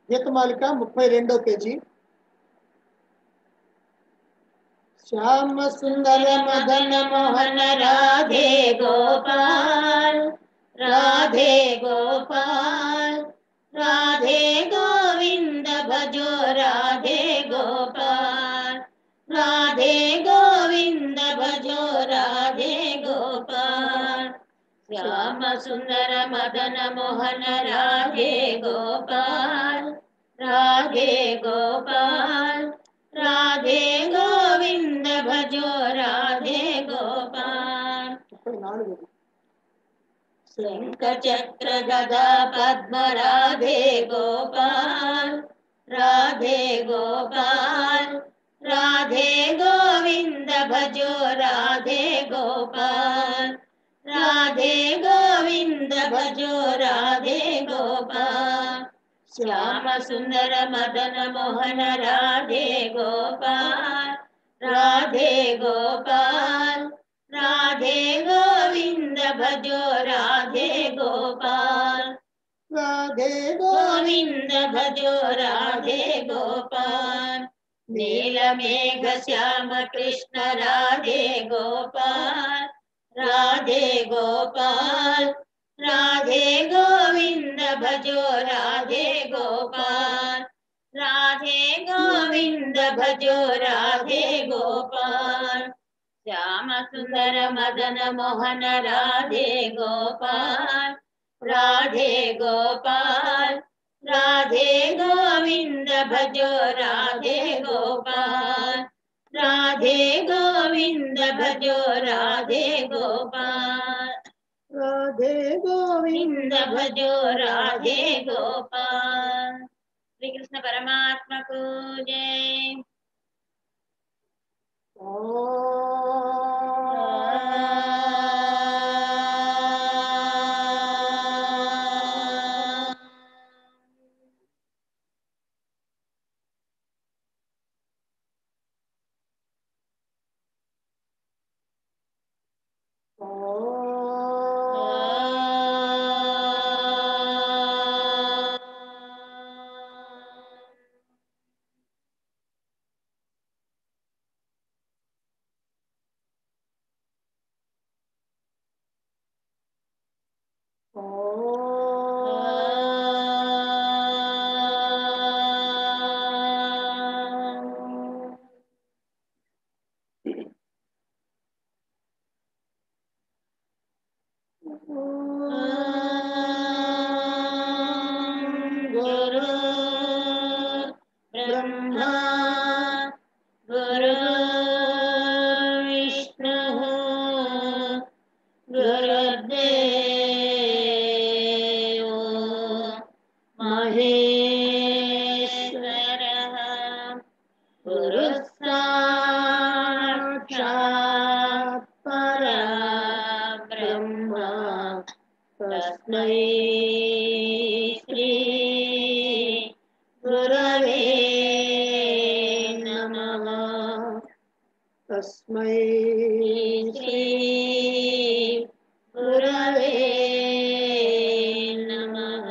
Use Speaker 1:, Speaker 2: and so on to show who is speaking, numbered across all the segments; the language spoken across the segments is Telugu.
Speaker 1: గీతమాలిక 32వ పేజీ. శ్యామ సుందర మదన మోహన
Speaker 2: రాధే గోపాల్ రాధే గోపాల్ రాధే గోవింద భజో రాధే గోపాల్ రాధే గోవింద భజో రాధే గోపాల్ శ్యామ సుందర మదన మోహన రాధే గోపాల్ రాధే గోపాల్ రాధే గోవింద భజో రాధే గోపాల్.
Speaker 1: 34.
Speaker 2: శంఖ చక్ర గదా పద్మ రాధే గోపాల్ రాధే గోపాల్ రాధే గోవింద భజో రాధే గోపాల్ రాధే గోవింద భజో రాధే గోపాల్ శ్యామ సుందర మదన మోహన రాధే గోపాల్ రాధే గోపాల్ రాధే గోవింద భజో రాధే గోపాల్
Speaker 1: రాధే
Speaker 2: గోవింద భజో రాధే గోపాల్ నీల మేఘ శ్యామ కృష్ణ రాధే గోపాల్ రాధే గోపాల్ రాధే గోవింద భజో రాధే గోపాల్ రాధే గోవింద భజో రాధే గోపాల్ శ్యామ సుందర మదన మోహన రాధే గోపాల్ రాధే గోపాల్ రాధే గోవింద భజో రాధే గోపాల్ రాధే గోవింద భజో రాధే గోపాల్
Speaker 1: రాధే
Speaker 2: గోవింద భజో రాధే గోపాల్. శ్రీకృష్ణ పరమాత్మకు జై. గురు బ్రహ్మా గురు విష్ణు గురుదేవో మహేశ్వరః గురు సాక్షాత్ పరబ్రహ్మ తస్మై శ్రీ గురవే నమః.
Speaker 1: తస్మై
Speaker 2: శ్రీ గురవే నమః.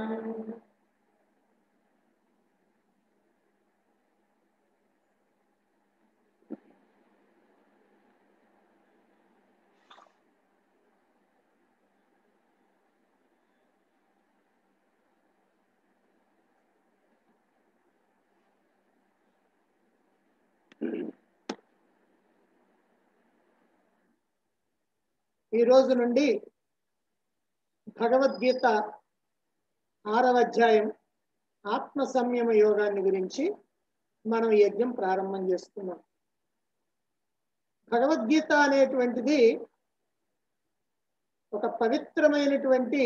Speaker 1: ఈ రోజు నుండి భగవద్గీత 6వ అధ్యాయం ఆత్మ సంయమ యోగాన్ని గురించి మనం యజ్ఞం ప్రారంభం చేస్తున్నాం. భగవద్గీత అనేటువంటిది ఒక పవిత్రమైనటువంటి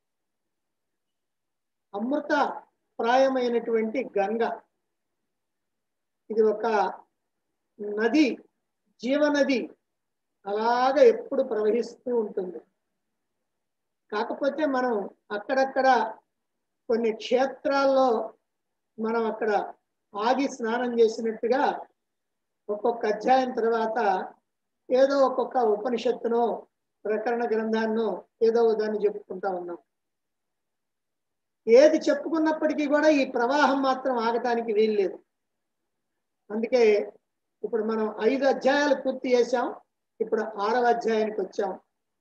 Speaker 1: అమృత ప్రాయమైనటువంటి గంగ. ఇది ఒక నది, జీవనది, అలాగా ఎప్పుడు ప్రవహిస్తూ ఉంటుంది. కాకపోతే మనం అక్కడక్కడ కొన్ని క్షేత్రాల్లో మనం అక్కడ ఆగి స్నానం చేసినట్టుగా ఒక్కొక్క అధ్యాయం తర్వాత ఏదో ఒక్కొక్క ఉపనిషత్తునో ప్రకరణ గ్రంథాన్నో ఏదో దాన్ని చెప్పుకుంటా ఉన్నాం. ఏది చెప్పుకున్నప్పటికీ కూడా ఈ ప్రవాహం మాత్రం ఆగటానికి వీల్లేదు. అందుకే ఇప్పుడు మనం 5 అధ్యాయాలు పూర్తి చేశాం. ఇప్పుడు 6వ అధ్యాయానికి వచ్చాం.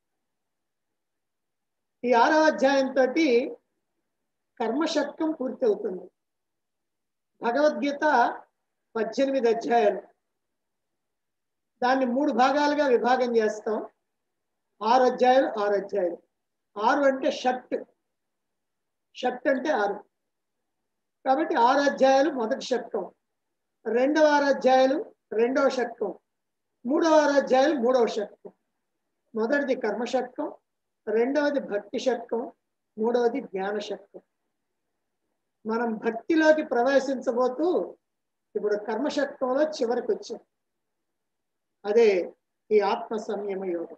Speaker 1: ఈ 6వ అధ్యాయంతో కర్మషట్కం పూర్తి అవుతుంది. భగవద్గీత 18 అధ్యాయాలు. దాన్ని 3 భాగాలుగా విభాగం చేస్తాం. 6 అధ్యాయాలు 6 అధ్యాయాలు. 6 అంటే షట్, షట్ అంటే 6. కాబట్టి 6 అధ్యాయాలు మొదటి షట్కం, 2వ 6 అధ్యాయాలు 2వ షట్కం, 3వ 6 అధ్యాయాలు 3వ షట్కం. మొదటిది కర్మ షట్కం, 2వది భక్తి షట్కం, 3వది జ్ఞాన షట్కం. మనం భక్తిలోకి ప్రవేశించబోతూ ఇప్పుడు కర్మ షట్కంలో చివరికి వచ్చాం. అదే ఈ ఆత్మ సంయమ యోగం.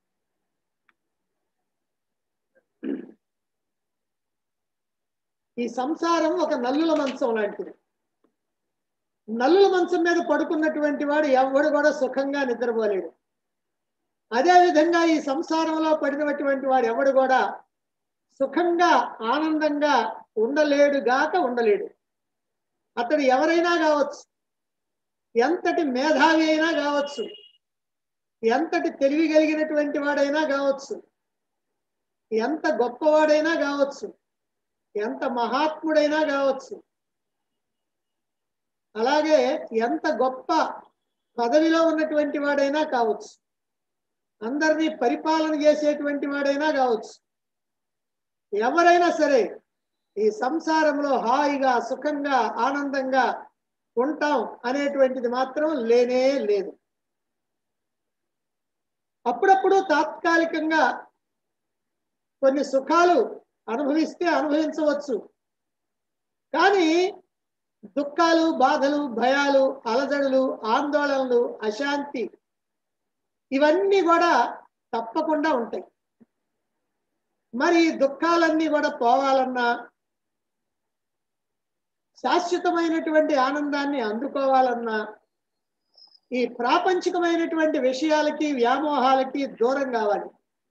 Speaker 1: ఈ సంసారం ఒక నల్లుల మంచం లాంటిది. నల్లుల మంచం మీద పడుకున్నటువంటి వాడు ఎవడు కూడా సుఖంగా నిద్రపోలేడు. అదేవిధంగా ఈ సంసారంలో పడినటువంటి వాడు ఎవడు కూడా సుఖంగా ఆనందంగా ఉండలేడు. అతడు ఎవరైనా కావచ్చు, ఎంతటి మేధావి అయినా కావచ్చు, ఎంతటి తెలివి కలిగినటువంటి వాడైనా కావచ్చు, ఎంత గొప్పవాడైనా కావచ్చు, ఎంత మహాత్ముడైనా కావచ్చు, అలాగే ఎంత గొప్ప పదవిలో ఉన్నటువంటి వాడైనా కావచ్చు, అందరినీ పరిపాలన చేసేటువంటి వాడైనా కావచ్చు, ఎవరైనా సరే ఈ సంసారంలో హాయిగా సుఖంగా ఆనందంగా ఉంటాం అనేటువంటిది మాత్రం లేనే లేదు. అప్పుడప్పుడు తాత్కాలికంగా కొన్ని సుఖాలు అనుభవించవచ్చు. కానీ దుఃఖాలు, బాధలు, భయాలు, అలజడులు, ఆందోళనలు, అశాంతి ఇవన్నీ కూడా తప్పకుండా ఉంటాయి. మరి దుఃఖాలన్నీ కూడా పోవాలన్నా, శాశ్వతమైనటువంటి ఆనందాన్ని అందుకోవాలన్నా ఈ ప్రాపంచికమైనటువంటి విషయాలకి, వ్యామోహాలకి దూరం కావాలి.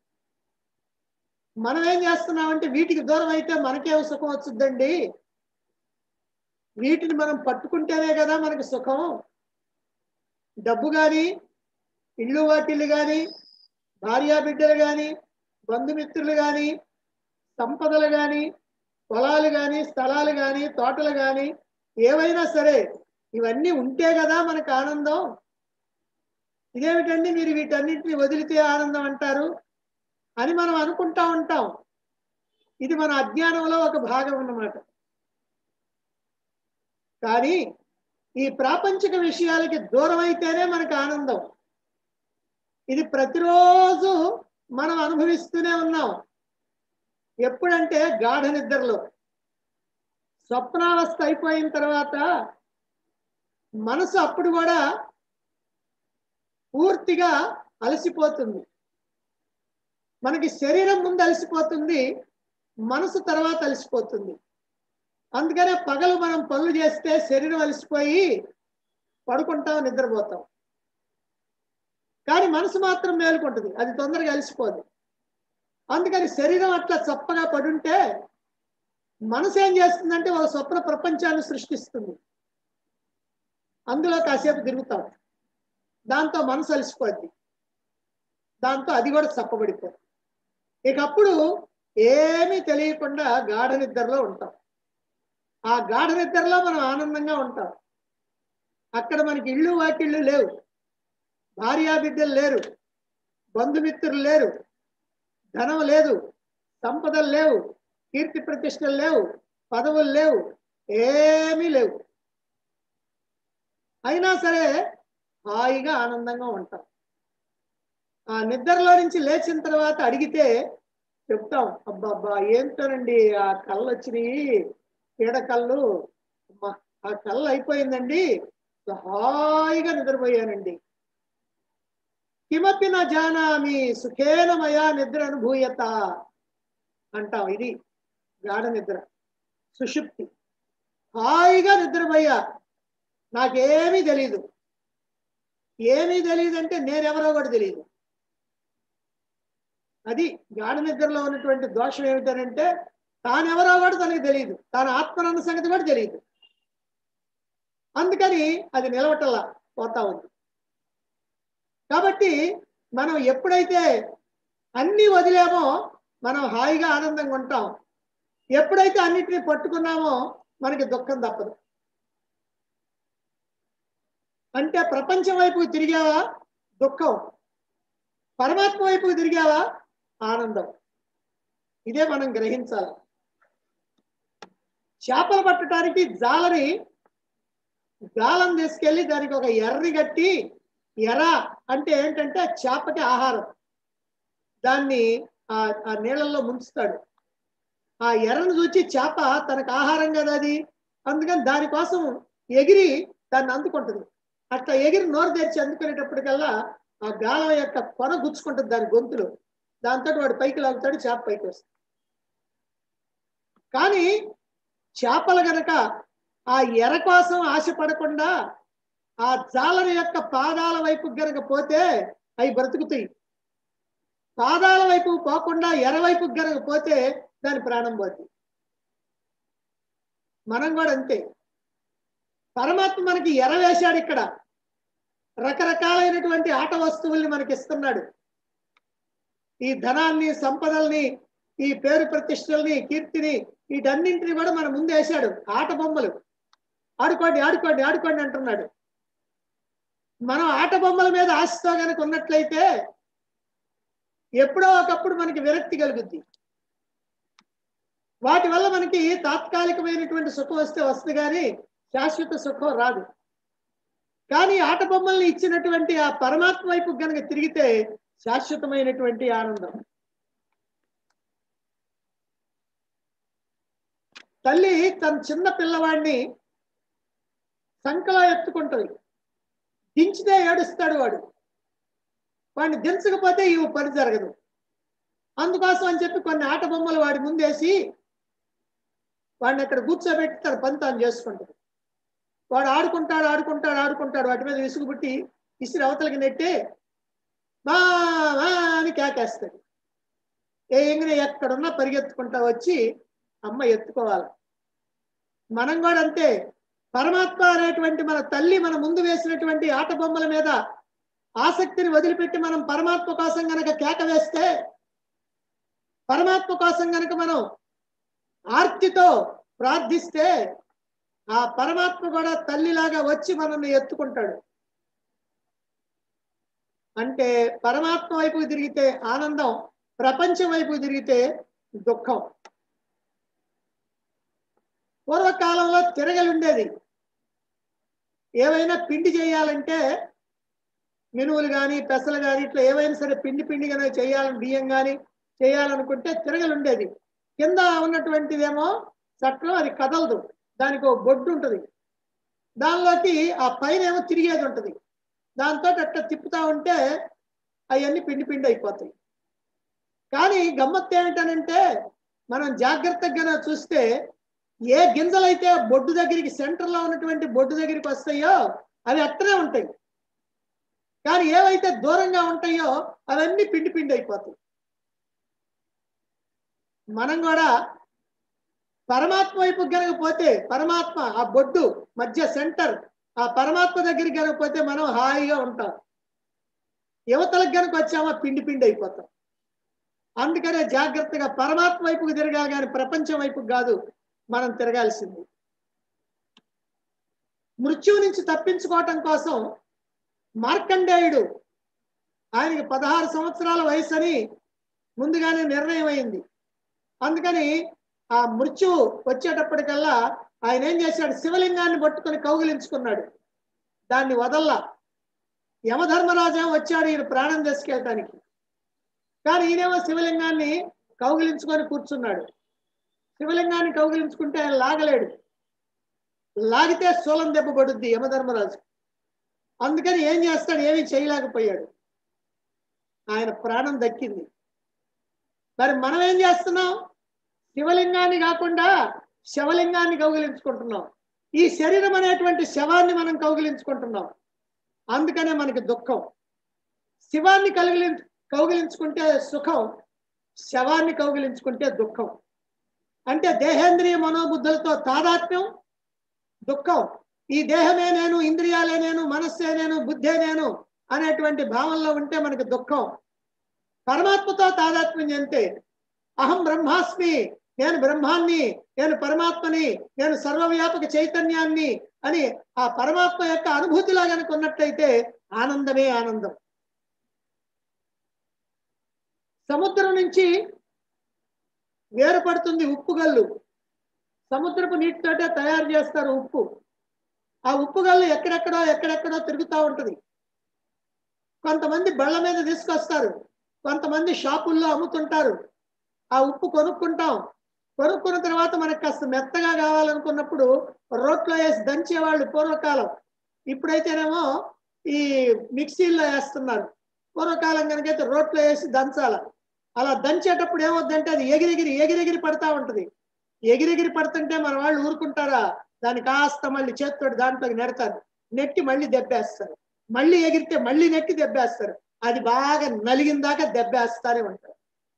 Speaker 1: మనం ఏం చేస్తున్నామంటే వీటికి దూరం అయితే మనకే సుఖం వచ్చుద్దండి, వీటిని మనం పట్టుకుంటేనే కదా మనకి సుఖం. డబ్బు కానీ, ఇళ్ళు వాటిళ్ళు కానీ, భార్యాబిడ్డలు కానీ, బంధుమిత్రులు కానీ, సంపదలు కానీ, పొలాలు కానీ, స్థలాలు కానీ, తోటలు కానీ, ఏవైనా సరే ఇవన్నీ ఉంటే కదా మనకు ఆనందం. ఇదేమిటండి మీరు వీటన్నిటిని వదిలితే ఆనందం అంటారు అని మనం అనుకుంటా ఉంటాం. ఇది మన అజ్ఞానంలో ఒక భాగం అన్నమాట. కానీ ఈ ప్రాపంచిక విషయాలకి దూరం అయితేనే మనకు ఆనందం. ఇది ప్రతిరోజు మనం అనుభవిస్తూనే ఉన్నాం. ఎప్పుడంటే గాఢ నిద్రలో. స్వప్నావస్థ అయిపోయిన తర్వాత మనసు అప్పుడు కూడా పూర్తిగా అలసిపోతుంది. మనకి శరీరం ముందు అలసిపోతుంది, మనసు తర్వాత అలసిపోతుంది. అందుకనే పగలు మనం పనులు చేస్తే శరీరం అలసిపోయి పడుకుంటాం, నిద్రపోతాం. కానీ మనసు మాత్రం మేలుకుంటుంది, అది తొందరగా అలసిపోదు. అందుకని శరీరం అట్లా చప్పగా పడుంటే మనసు ఏం చేస్తుందంటే ఒక స్వప్న ప్రపంచాన్ని సృష్టిస్తుంది. అందులో కాసేపు తిరుగుతాం, దాంతో మనసు అలసిపోద్ది, దాంతో అది కూడా చప్పబడిపోతుంది. ఇక అప్పుడు ఏమీ తెలియకుండా గాఢ నిద్రలో ఉంటాం. ఆ గాఢ నిద్రలో మనం ఆనందంగా ఉంటాం. అక్కడ మనకి ఇళ్ళు వాకిళ్ళు లేవు, భార్యాబిడ్డలు లేరు, బంధుమిత్రులు లేరు, ధనం లేదు, సంపదలు లేవు, కీర్తి ప్రతిష్టలు లేవు, పదవులు లేవు, ఏమీ లేవు. అయినా సరే హాయిగా ఆనందంగా ఉంటాం. ఆ నిద్రలో నుంచి లేచిన తర్వాత అడిగితే చెప్తాం, అబ్బా ఏంటోనండి ఆ కళ్ళు వచ్చినాయి, పీడకళ్ళు, ఆ కళ్ళు అయిపోయిందండి, హాయిగా నిద్రపోయానండి. కిమపి న జానామి సుఖేన మయా నిద్ర అనుభూయత అంటాం. ఇది గాఢ నిద్ర, సుషుప్తి. హాయిగా నిద్రపోయా, నాకేమీ తెలీదు. ఏమీ తెలియదంటే నేనెవరో కూడా తెలియదు. అది గాఢ నిద్రలో ఉన్నటువంటి దోషం ఏమిటనంటే తానెవరో కూడా తనకి తెలియదు, తాను ఆత్మనన్న సంగతి కూడా తెలియదు. అందుకని అది నిలవటల్లా పోతా ఉంది. కాబట్టి మనం ఎప్పుడైతే అన్ని వదిలేమో మనం హాయిగా ఆనందంగా ఉంటాం. ఎప్పుడైతే అన్నిటిని పట్టుకున్నామో మనకి దుఃఖం తప్పదు. అంటే ప్రపంచం వైపు తిరిగావా దుఃఖం, పరమాత్మ వైపు తిరిగావా ఆనందం. ఇదే మనం గ్రహించాలి. చేపలు పట్టడానికి గాలం తీసుకెళ్ళి దానికి ఒక ఎర్రి కట్టి, ఎర అంటే ఏంటంటే చేపకి ఆహారం, దాన్ని ఆ నీళ్ళల్లో ముంచుతాడు. ఆ ఎర్రను చూచి చేప తనకు ఆహారం కదా అది, అందుకని దానికోసం ఎగిరి దాన్ని అందుకుంటుంది. అట్లా ఎగిరి నోరు తెరిచి అందుకునేటప్పటికల్లా ఆ గాలం యొక్క కొన గుచ్చుకుంటుంది దాని గొంతులో. దాంతో వాడు పైకి లాగుతాడు, చేప పైకి వస్తుంది. కానీ చేపలు గనక ఆ ఎర కోసం ఆశపడకుండా ఆ జాలరి యొక్క పాదాల వైపు గనక పోతే అవి బ్రతుకుతాయి. పాదాల వైపు పోకుండా ఎర వైపు గనక పోతే దాని ప్రాణం పోతుంది. మనం కూడా అంతే. పరమాత్మ మనకి ఎర వేశాడు. ఇక్కడ రకరకాలైనటువంటి ఆట వస్తువుల్ని మనకి ఇస్తున్నాడు. ఈ ధనాన్ని, సంపదల్ని, ఈ పేరు ప్రతిష్టల్ని, కీర్తిని, వీటన్నింటిని కూడా మన ముందు వేశాడు. ఆట బొమ్మలు, ఆడుకోండి ఆడుకోండి ఆడుకోండి అంటున్నాడు. మనం ఆట బొమ్మల మీద ఆశతో కనుక ఉన్నట్లయితే ఎప్పుడో ఒకప్పుడు మనకి విరక్తి కలుగుద్ది. వాటి వల్ల మనకి తాత్కాలికమైనటువంటి సుఖం వస్తుంది, కానీ శాశ్వత సుఖం రాదు. కానీ ఆట బొమ్మల్ని ఇచ్చినటువంటి ఆ పరమాత్మ వైపు కనుక తిరిగితే శాశ్వతమైనటువంటి ఆనందం. తల్లి తన చిన్న పిల్లవాడిని సంకలో ఎత్తుకుంటుంది, దించితే ఏడుస్తాడు వాడు. వాడిని దించకపోతే ఈ పని జరగదు. అందుకోసం అని చెప్పి కొన్ని ఆట బొమ్మలు వాడి ముందేసి వాడిని అక్కడ కూర్చోబెట్టి తన పని తాను చేసుకుంటాడు. వాడు ఆడుకుంటాడు ఆడుకుంటాడు ఆడుకుంటాడు, వాటి మీద విసుగు పుట్టి ఇసిరి అవతలకి నెట్టి మా అని కేకేస్తాడు. ఏంగనే ఎక్కడున్నా పరిగెత్తుకుంటా వచ్చి అమ్మ ఎత్తుకోవాలి. మనం కూడా అంతే. పరమాత్మ అనేటువంటి మన తల్లి మన ముందు వేసినటువంటి ఆట బొమ్మల మీద ఆసక్తిని వదిలిపెట్టి మనం పరమాత్మ కోసం గనక కేక వేస్తే, పరమాత్మ కోసం గనక మనం ఆర్తితో ప్రార్థిస్తే, ఆ పరమాత్మ కూడా తల్లిలాగా వచ్చి మనల్ని ఎత్తుకుంటాడు. అంటే పరమాత్మ వైపుకి తిరిగితే ఆనందం, ప్రపంచం వైపుకి తిరిగితే దుఃఖం. పూర్వకాలంలో తిరగలు ఉండేది. ఏవైనా పిండి చేయాలంటే మినువులు కానీ పెసలు కానీ ఇట్లా ఏవైనా సరే పిండి కానీ చేయాలని, బియ్యం కానీ చేయాలనుకుంటే తిరగలు ఉండేది. కింద ఉన్నటువంటిదేమో చట్టం, అది కదలదు, దానికి ఒక బొడ్డు ఉంటుంది. దానిలోకి ఆ పైన ఏమో తిరిగేది ఉంటుంది. దాంతో అట్లా తిప్పుతా ఉంటే అవన్నీ పిండి అయిపోతాయి. కానీ గమ్మత్తు ఏమిటనంటే, మనం జాగ్రత్తగా చూస్తే ఏ గింజలైతే బొడ్డు దగ్గరికి, సెంటర్లో ఉన్నటువంటి బొడ్డు దగ్గరికి వస్తాయో అవి అట్టనే ఉంటాయి. కానీ ఏవైతే దూరంగా ఉంటాయో అవన్నీ పిండి అయిపోతాయి. మనం కూడా పరమాత్మ వైపు గనక పోతే, పరమాత్మ ఆ బొడ్డు మధ్య సెంటర్, ఆ పరమాత్మ దగ్గరికి గనక పోతే మనం హాయిగా ఉంటాం. యువతలకు గనక వచ్చామా పిండి అయిపోతాం. అందుకనే జాగ్రత్తగా పరమాత్మ వైపుకి తిరగాలి, కానీ ప్రపంచం వైపుకి కాదు మనం తిరగాల్సింది. మృత్యువు నుంచి తప్పించుకోవటం కోసం మార్కండేయుడు, ఆయనకి 16 సంవత్సరాల వయసు అని ముందుగానే నిర్ణయం అయింది. అందుకని ఆ మృత్యువు వచ్చేటప్పటికల్లా ఆయన ఏం చేశాడు, శివలింగాన్ని పట్టుకొని కౌగిలించుకున్నాడు. దాన్ని వదల్లా. యమధర్మరాజా వచ్చాడు ఈయన ప్రాణం తీసుకెళ్ళటానికి. కానీ ఈయనేమో శివలింగాన్ని కౌగిలించుకొని కూర్చున్నాడు. శివలింగాన్ని కౌగిలించుకుంటే ఆయన లాగలేడు. లాగితే శూలం దెబ్బ పడుద్ది యమధర్మరాజు. అందుకని ఏం చేస్తాడు, ఏమీ చేయలేకపోయాడు. ఆయన ప్రాణం దక్కింది. మరి మనం ఏం చేస్తున్నాం, శివలింగాన్ని కాకుండా శవలింగాన్ని కౌగిలించుకుంటున్నాం. ఈ శరీరం అనేటువంటి శవాన్ని మనం కౌగిలించుకుంటున్నాం. అందుకనే మనకి దుఃఖం. శివాన్ని కౌగిలించుకుంటే సుఖం, శవాన్ని కౌగిలించుకుంటే దుఃఖం. అంటే దేహేంద్రియ మనోబుద్ధులతో తాదాత్మ్యం దుఃఖం. ఈ దేహమే నేను, ఇంద్రియాలే నేను, మనస్సే నేను, బుద్ధే నేను అనేటువంటి భావనలో ఉంటే మనకి దుఃఖం. పరమాత్మతో తాదాత్మ్యం చెందితే అహం బ్రహ్మాస్మి, నేను బ్రహ్మాన్ని, నేను పరమాత్మని, నేను సర్వవ్యాపక చైతన్యాన్ని అని ఆ పరమాత్మ యొక్క అనుభూతిలా కనుక ఉన్నట్టయితే ఆనందమే ఆనందం. సముద్రం నుంచి వేరుపడుతుంది ఉప్పుగల్లు. సముద్రపు నీటితోటే తయారు చేస్తారు ఉప్పు. ఆ ఉప్పుగల్లు ఎక్కడెక్కడో తిరుగుతూ ఉంటుంది. కొంతమంది బళ్ళ మీద తీసుకొస్తారు, కొంతమంది షాపుల్లో అమ్ముతుంటారు. ఆ ఉప్పు కొనుక్కుంటాం. కొనుక్కున్న తర్వాత మనకు కాస్త మెత్తగా కావాలనుకున్నప్పుడు రోట్లో వేసి దంచేవాళ్ళు పూర్వకాలం. ఇప్పుడైతేనేమో ఈ మిక్సీల్లో వేస్తున్నారు. పూర్వకాలం కనుకైతే రోట్లో వేసి దంచాల. అలా దంచేటప్పుడు ఏమవుద్దంటే అది ఎగిరెగిరి పడతా ఉంటుంది. ఎగిరెగిరి పడుతుంటే మన వాళ్ళు ఊరుకుంటారా? దాన్ని కాస్త మళ్ళీ చేతితోటి దాంట్లోకి నెడతారు, నెట్టి మళ్ళీ దెబ్బేస్తారు. మళ్ళీ ఎగిరితే మళ్ళీ నెట్టి దెబ్బేస్తారు. అది బాగా నలిగిన దాకా దెబ్బేస్తానే ఉంటారు.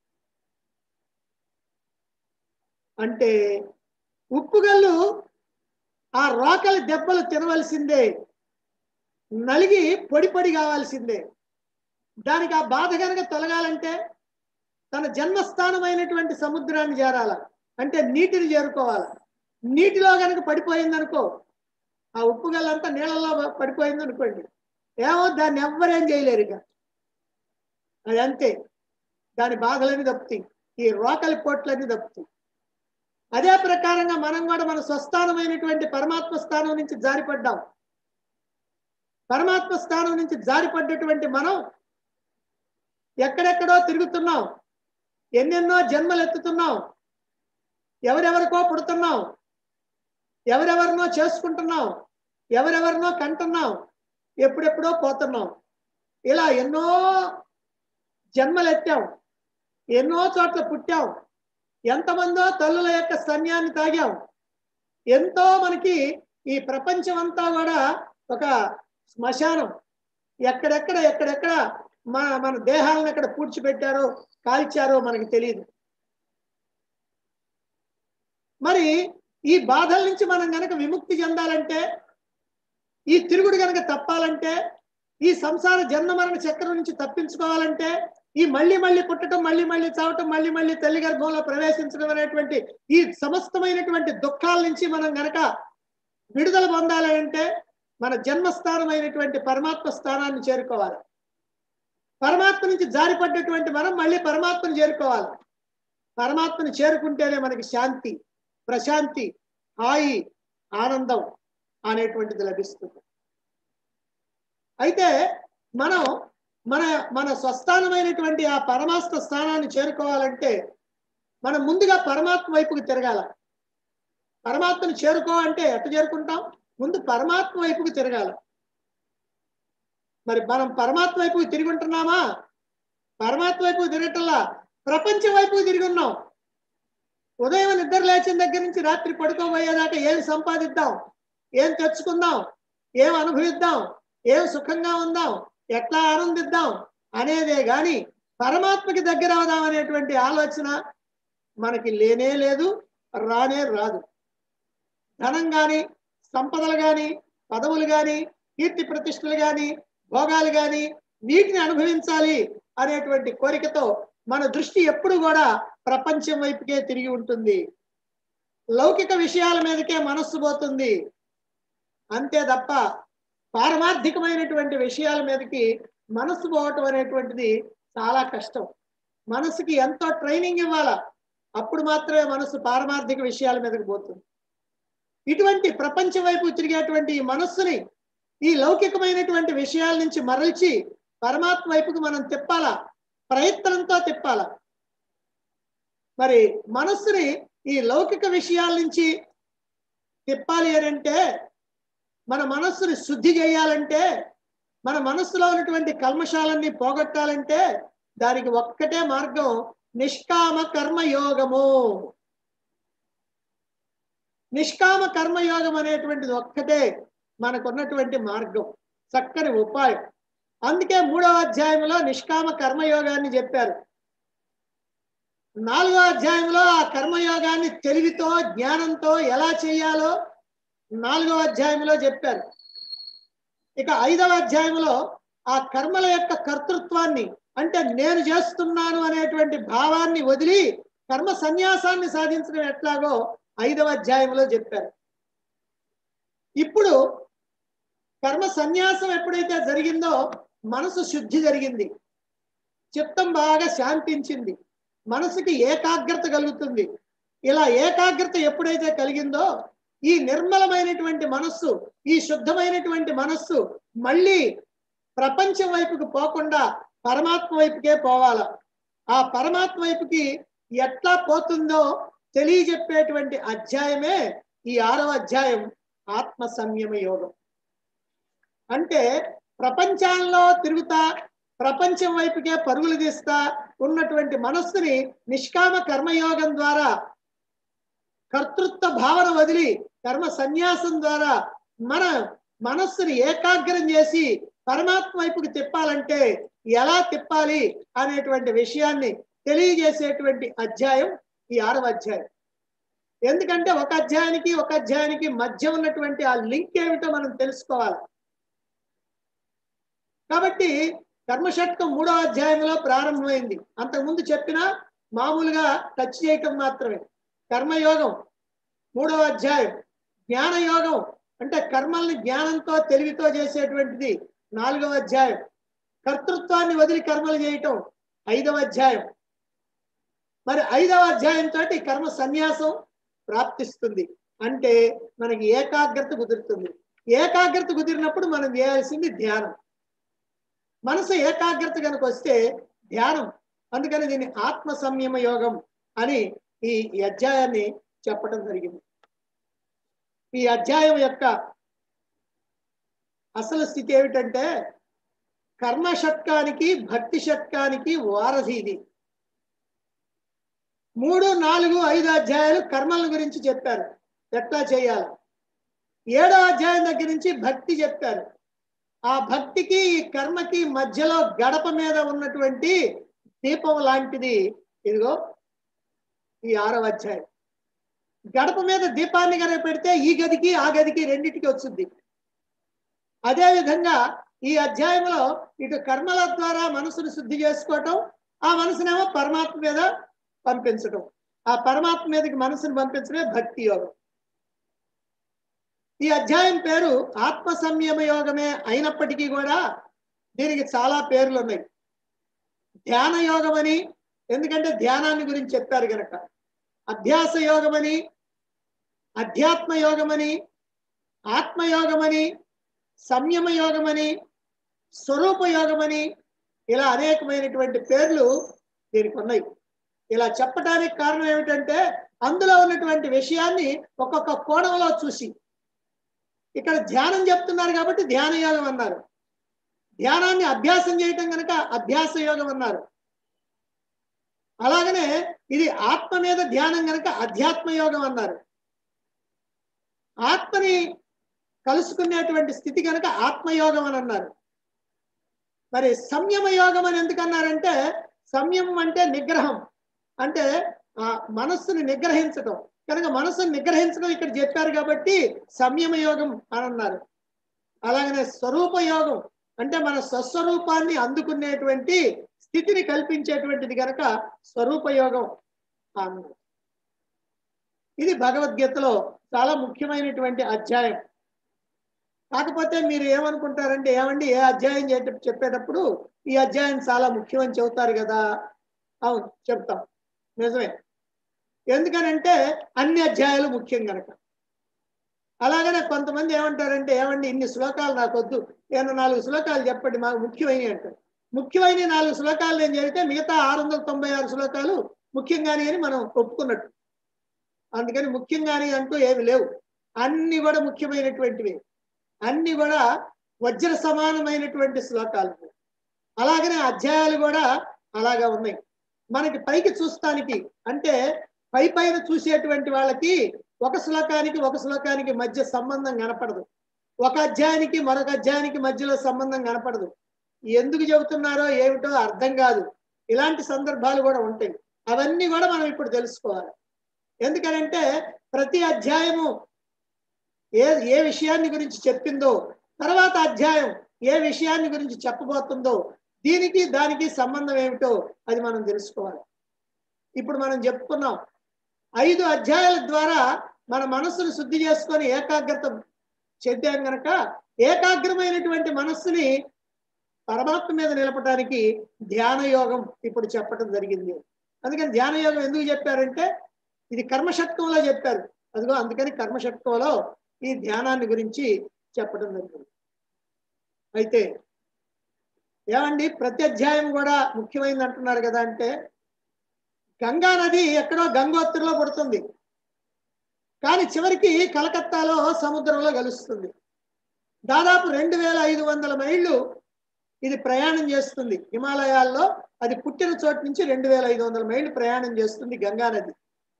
Speaker 1: అంటే ఉప్పుగల్లు ఆ రోకలి దెబ్బలు తినవలసిందే, నలిగి పొడి కావాల్సిందే. దానికి ఆ బాధ కనుక తొలగాలంటే తన జన్మస్థానమైనటువంటి సముద్రాన్ని చేరాల, అంటే నీటిని చేరుకోవాలి. నీటిలో కనుక పడిపోయిందనుకో, ఆ ఉప్పుగల్లంతా నీళ్ళల్లో పడిపోయింది అనుకోండి, ఏమో దాన్ని ఎవ్వరేం చేయలేరు. ఇక అది అంతే. దాని బాధలన్నీ తప్పుతాయి, ఈ రోకలి పోట్లన్నీ తప్పుతాయి. అదే ప్రకారంగా మనం కూడా మన స్వస్థానమైనటువంటి పరమాత్మ స్థానం నుంచి జారిపడ్డాం. పరమాత్మ స్థానం నుంచి జారిపడ్డటువంటి మనం ఎక్కడెక్కడో తిరుగుతున్నాం, ఎన్నెన్నో జన్మలు ఎత్తుతున్నాం, ఎవరెవరికో పుడుతున్నాం, ఎవరెవరినో చేసుకుంటున్నాం, ఎవరెవరినో కంటున్నాం, ఎప్పుడెప్పుడో పోతున్నాం. ఇలా ఎన్నో జన్మలు ఎత్తాం, ఎన్నో చోట్ల పుట్టాం, ఎంతమందో తల్లుల యొక్క స్తన్యాన్ని తాగాం. ఎంతో మనకి ఈ ప్రపంచం అంతా కూడా ఒక శ్మశానం. ఎక్కడెక్కడ మన దేహాలను ఎక్కడ పూడ్చిపెట్టారో కాల్చారో మనకి తెలియదు. మరి ఈ బాధల నుంచి మనం గనక విముక్తి చెందాలంటే, ఈ తిరుగుడు గనక తప్పాలంటే, ఈ సంసార జన్మ మరణ చక్రం నుంచి తప్పించుకోవాలంటే, ఈ మళ్ళీ పుట్టడం, మళ్ళీ చావటం, మళ్ళీ తల్లి గర్భంలో ప్రవేశించడం అనేటువంటి ఈ సమస్తమైనటువంటి దుఃఖాల నుంచి మనం గనక విడుదల పొందాలి అంటే మన జన్మస్థానమైనటువంటి పరమాత్మ స్థానాన్ని చేరుకోవాలి. పరమాత్మ నుంచి జారిపడ్డటువంటి మనం మళ్ళీ పరమాత్మను చేరుకోవాలి. పరమాత్మను చేరుకుంటేనే మనకి శాంతి, ప్రశాంతి, హాయి, ఆనందం అనేటువంటిది లభిస్తుంది. అయితే మనం మన స్వస్థానమైనటువంటి ఆ పరమాత్మ స్థానాన్ని చేరుకోవాలంటే మనం ముందుగా పరమాత్మ వైపుకి తిరగాల. పరమాత్మను చేరుకో అంటే ఎట్లా చేరుకుంటాం? ముందు పరమాత్మ వైపుకి తిరగాల. మరి మనం పరమాత్మ వైపుకి తిరిగి ఉంటున్నామా? పరమాత్మ వైపుకి తిరగటల్లా ప్రపంచం వైపుకి తిరిగి ఉన్నాం. ఉదయం నిద్ర లేచిన దగ్గర నుంచి రాత్రి పడుకోబోయేదాకా ఏం సంపాదిద్దాం, ఏం తెచ్చుకుందాం, ఏం అనుభవిద్దాం, ఏం సుఖంగా ఉందాం, ఎట్లా ఆనందిద్దాం అనేదే గాని పరమాత్మకి దగ్గర అవుదాం అనేటువంటి ఆలోచన మనకి లేనే లేదు, రానే రాదు. ధనం కానీ, సంపదలు కానీ, పదవులు కానీ, కీర్తి ప్రతిష్టలు కానీ, భోగాలు కానీ, వీటిని అనుభవించాలి అనేటువంటి కోరికతో మన దృష్టి ఎప్పుడు కూడా ప్రపంచం వైపుకే తిరిగి ఉంటుంది. లౌకిక విషయాల మీదకే మనస్సు పోతుంది. అంతే తప్ప పారమార్థికమైనటువంటి విషయాల మీదకి మనస్సు పోవటం అనేటువంటిది చాలా కష్టం. మనసుకి ఎంతో ట్రైనింగ్ ఇవ్వాలా, అప్పుడు మాత్రమే మనసు పారమార్థిక విషయాల మీదకి పోతుంది. ఇటువంటి ప్రపంచం వైపు తిరిగేటువంటి ఈ మనస్సుని ఈ లౌకికమైనటువంటి విషయాల నుంచి మరల్చి పరమాత్మ వైపుకి మనం తిప్పాలా, ప్రయత్నంతో తిప్పాలా. మరి మనస్సుని ఈ లౌకిక విషయాల నుంచి తిప్పాలి అని అంటే, మన మనస్సుని శుద్ధి చేయాలంటే, మన మనస్సులో ఉన్నటువంటి కల్మషాలన్నీ పోగొట్టాలంటే దానికి ఒక్కటే మార్గం, నిష్కామ కర్మయోగము. నిష్కామ కర్మయోగం అనేటువంటిది ఒక్కటే మనకున్నటువంటి మార్గం, చక్కని ఉపాయం. అందుకే 3వ అధ్యాయంలో నిష్కామ కర్మయోగాన్ని చెప్పారు. 4వ అధ్యాయంలో ఆ కర్మయోగాన్ని తెలివితో జ్ఞానంతో ఎలా చేయాలో 4వ అధ్యాయంలో చెప్పారు. ఇక 5వ అధ్యాయంలో ఆ కర్మల యొక్క కర్తృత్వాన్ని, అంటే నేను చేస్తున్నాను అనేటువంటి భావాన్ని వదిలి కర్మ సన్యాసాన్ని సాధించడం ఎట్లాగో 5వ అధ్యాయంలో చెప్పారు. ఇప్పుడు కర్మ సన్యాసం ఎప్పుడైతే జరిగిందో మనసు శుద్ధి జరిగింది, చిత్తం బాగా శాంతించింది, మనసుకి ఏకాగ్రత కలుగుతుంది. ఇలా ఏకాగ్రత ఎప్పుడైతే కలిగిందో ఈ నిర్మలమైనటువంటి మనస్సు, ఈ శుద్ధమైనటువంటి మనస్సు మళ్ళీ ప్రపంచం వైపుకి పోకుండా పరమాత్మ వైపుకే పోవాల. ఆ పరమాత్మ వైపుకి ఎట్లా పోతుందో తెలియజెప్పేటువంటి అధ్యాయమే ఈ 6వ అధ్యాయం, ఆత్మ సంయమ యోగం. అంటే ప్రపంచంలో తిరుగుతా ప్రపంచం వైపుకే పరుగులు తీస్తా ఉన్నటువంటి మనస్సుని నిష్కామ కర్మయోగం ద్వారా, కర్తృత్వ భావన వదిలి కర్మ సన్యాసం ద్వారా మన మనస్సుని ఏకాగ్రం చేసి పరమాత్మ వైపుకి తిప్పాలంటే ఎలా తిప్పాలి అనేటువంటి విషయాన్ని తెలియజేసేటువంటి అధ్యాయం ఈ 6వ అధ్యాయం. ఎందుకంటే ఒక అధ్యాయానికి మధ్య ఉన్నటువంటి ఆ లింక్ ఏమిటో మనం తెలుసుకోవాలి. కాబట్టి కర్మషట్కం 3వ అధ్యాయంలో ప్రారంభమైంది. అంతకుముందు చెప్పిన మామూలుగా టచ్ చేయటం మాత్రమే. కర్మయోగం 3వ అధ్యాయం, జ్ఞానయోగం అంటే కర్మల్ని జ్ఞానంతో తెలివితో చేసేటువంటిది 4వ అధ్యాయం, కర్తృత్వాన్ని వదిలి కర్మలు చేయటం 5వ అధ్యాయం. మరి 5వ అధ్యాయంతో కర్మ సన్యాసం ప్రాప్తిస్తుంది. అంటే మనకి ఏకాగ్రత కుదురుతుంది. ఏకాగ్రత కుదిరినప్పుడు మనం చేయాల్సింది ధ్యానం. మనసు ఏకాగ్రత కనుక వస్తే ధ్యానం. అందుకని దీన్ని ఆత్మ సంయమ యోగం అని ఈ అధ్యాయాన్ని చెప్పడం జరిగింది. ఈ అధ్యాయం యొక్క అసలు స్థితి ఏమిటంటే కర్మ షట్కానికి భక్తి షట్కానికి వారధి ఇది. 3, 4, 5 అధ్యాయాలు కర్మల గురించి చెప్పారు, ఎట్లా చేయాలి. 7వ అధ్యాయం దగ్గర నుంచి భక్తి చెప్పారు. ఆ భక్తికి ఈ కర్మకి మధ్యలో గడప మీద ఉన్నటువంటి దీపం లాంటిది ఇదిగో ఈ 6వ అధ్యాయం. గడప మీద దీపాన్ని కనుక పెడితే ఈ గదికి ఆ గదికి రెండింటికి వచ్చింది. అదేవిధంగా ఈ అధ్యాయంలో ఇటు కర్మల ద్వారా మనసును శుద్ధి చేసుకోవటం, ఆ మనసునేమో పరమాత్మ మీద పంపించడం, ఆ పరమాత్మ మీదకి మనసును పంపించడమే భక్తి యోగం. ఈ అధ్యాయం పేరు ఆత్మ సంయమ యోగమే అయినప్పటికీ కూడా దీనికి చాలా పేర్లు ఉన్నాయి. ధ్యాన యోగం అని, ఎందుకంటే ధ్యానాన్ని గురించి చెప్పారు కనుక. అభ్యాస యోగమని, అధ్యాత్మ యోగమని, ఆత్మయోగమని, సంయమ యోగమని, స్వరూప యోగమని, ఇలా అనేకమైనటువంటి పేర్లు దీనికి ఉన్నాయి. ఇలా చెప్పడానికి కారణం ఏమిటంటే అందులో ఉన్నటువంటి విషయాన్ని ఒక్కొక్క కోణంలో చూసి, ఇక్కడ ధ్యానం చెప్తున్నారు కాబట్టి ధ్యాన యోగం అన్నారు, ధ్యానాన్ని అభ్యాసం చేయటం కనుక అభ్యాస యోగం అన్నారు. అలాగనే ఇది ఆత్మ మీద ధ్యానం కనుక అధ్యాత్మ యోగం అన్నారు. ఆత్మని కలుసుకునేటువంటి స్థితి కనుక ఆత్మయోగం అని అన్నారు. మరి సంయమ యోగం అని ఎందుకన్నారంటే సంయమం అంటే నిగ్రహం, అంటే ఆ మనస్సుని నిగ్రహించటం కనుక మనస్సుని నిగ్రహించడం ఇక్కడ చెప్పారు కాబట్టి సంయమ యోగం అని అన్నారు. అలాగనే స్వరూప యోగం అంటే మన స్వస్వరూపాన్ని అందుకునేటువంటి స్థితిని కల్పించేటువంటిది కనుక స్వరూప యోగం అన్నారు. ఇది భగవద్గీతలో చాలా ముఖ్యమైనటువంటి అధ్యాయం. కాకపోతే మీరు ఏమనుకుంటారంటే, ఏమండి ఏ అధ్యాయం చెప్పేటప్పుడు ఈ అధ్యాయం చాలా ముఖ్యమని చెబుతారు కదా. అవును, చెప్తాం, నిజమే. ఎందుకనంటే అన్ని అధ్యాయాలు ముఖ్యం కనుక. అలాగనే కొంతమంది ఏమంటారంటే, ఏమండి ఇన్ని శ్లోకాలు నాకు వద్దు, నేను 4 శ్లోకాలు చెప్పండి మాకు ముఖ్యమైనవి అంటారు. ముఖ్యమైన 4 శ్లోకాలు నేను చెబితే మిగతా 696 శ్లోకాలు ముఖ్యంగానే అని మనం ఒప్పుకున్నట్టు. అందుకని ముఖ్యంగానే అంటూ ఏమి లేవు, అన్ని కూడా ముఖ్యమైనటువంటివి, అన్ని కూడా వజ్ర సమానమైనటువంటి శ్లోకాలు. అలాగనే అధ్యాయాలు కూడా అలాగా ఉన్నాయి. మనకి పైకి చూస్తానికి అంటే పైన చూసేటువంటి వాళ్ళకి ఒక శ్లోకానికి మధ్య సంబంధం కనపడదు, ఒక అధ్యాయానికి మరొక అధ్యాయానికి మధ్యలో సంబంధం కనపడదు. ఎందుకు చెబుతున్నారో ఏమిటో అర్థం కాదు. ఇలాంటి సందర్భాలు కూడా ఉంటాయి. అవన్నీ కూడా మనం ఇప్పుడు తెలుసుకోవాలి. ఎందుకనంటే ప్రతి అధ్యాయము ఏ ఏ విషయాన్ని గురించి చెప్పిందో, తర్వాత అధ్యాయం ఏ విషయాన్ని గురించి చెప్పబోతుందో, దీనికి దానికి సంబంధం ఏమిటో అది మనం తెలుసుకోవాలి. ఇప్పుడు మనం చెప్పుకున్నాం 5 అధ్యాయాల ద్వారా మన మనస్సును శుద్ధి చేసుకొని ఏకాగ్రత చెందాం గనక ఏకాగ్రమైనటువంటి మనస్సుని పరమాత్మ మీద నిలపడానికి ధ్యాన యోగం ఇప్పుడు చెప్పడం జరిగింది. అందుకని ధ్యాన యోగం ఎందుకు చెప్పారంటే ఇది కర్మషట్కంలో చెప్పారు. అదిగో అందుకని కర్మషట్కంలో ఈ ధ్యానాన్ని గురించి చెప్పడం జరిగింది. అయితే ఏమండి ప్రతి అధ్యాయం కూడా ముఖ్యమైనది అంటున్నారు కదా అంటే గంగా నది ఎక్కడో గంగోత్రిలో పుడుతుంది, కానీ చివరికి కలకత్తాలో సముద్రంలో కలుస్తుంది. దాదాపు 2500 మైళ్ళు ఇది ప్రయాణం చేస్తుంది. హిమాలయాల్లో అది పుట్టిన చోటు నుంచి 2500 మైళ్ళు ప్రయాణం చేస్తుంది గంగా నది.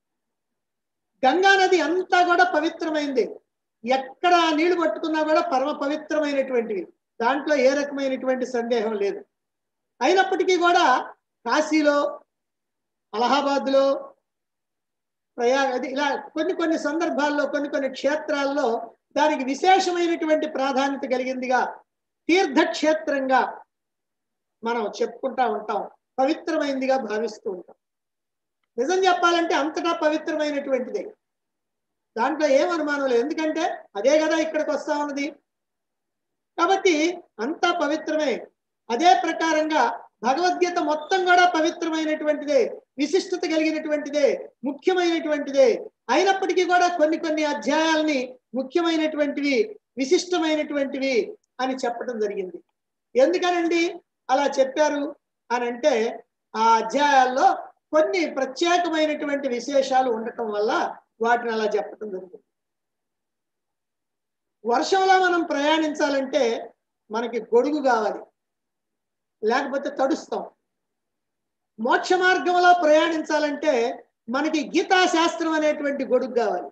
Speaker 1: గంగా నది అంతా కూడా పవిత్రమైంది. ఎక్కడ నీళ్లు పట్టుకున్నా కూడా పరమ పవిత్రమైనటువంటివి, దాంట్లో ఏ రకమైనటువంటి సందేహం లేదు. అయినప్పటికీ కూడా కాశీలో, అలహాబాద్లో, ప్రయాగ ఇలా కొన్ని సందర్భాల్లో కొన్ని క్షేత్రాల్లో దానికి విశేషమైనటువంటి ప్రాధాన్యత కలిగిందిగా తీర్థక్షేత్రంగా మనం చెప్పుకుంటా ఉంటాం, పవిత్రమైందిగా భావిస్తూ ఉంటాం. నిజం చెప్పాలంటే అంతటా పవిత్రమైనటువంటిదే, దాంట్లో ఏం అనుమానం లేదు. ఎందుకంటే అదే కదా ఇక్కడికి వస్తా ఉన్నది కాబట్టి అంతా పవిత్రమే. అదే ప్రకారంగా భగవద్గీత మొత్తం కూడా పవిత్రమైనటువంటిదే, విశిష్టత కలిగినటువంటిదే, ముఖ్యమైనటువంటిదే. అయినప్పటికీ కూడా కొన్ని అధ్యాయాలని ముఖ్యమైనటువంటివి, విశిష్టమైనటువంటివి అని చెప్పడం జరిగింది. ఎందుకనండి అలా చెప్పారు అని అంటే ఆ అధ్యాయాల్లో కొన్ని ప్రత్యేకమైనటువంటి విశేషాలు ఉండటం వల్ల వాటిని అలా చెప్పడం జరిగింది. వర్షంలో మనం ప్రయాణించాలంటే మనకి గొడుగు కావాలి, లేకపోతే తడుస్తాం. మోక్ష మార్గంలో ప్రయాణించాలంటే మనకి గీతా శాస్త్రం అనేటువంటి గొడుగు కావాలి,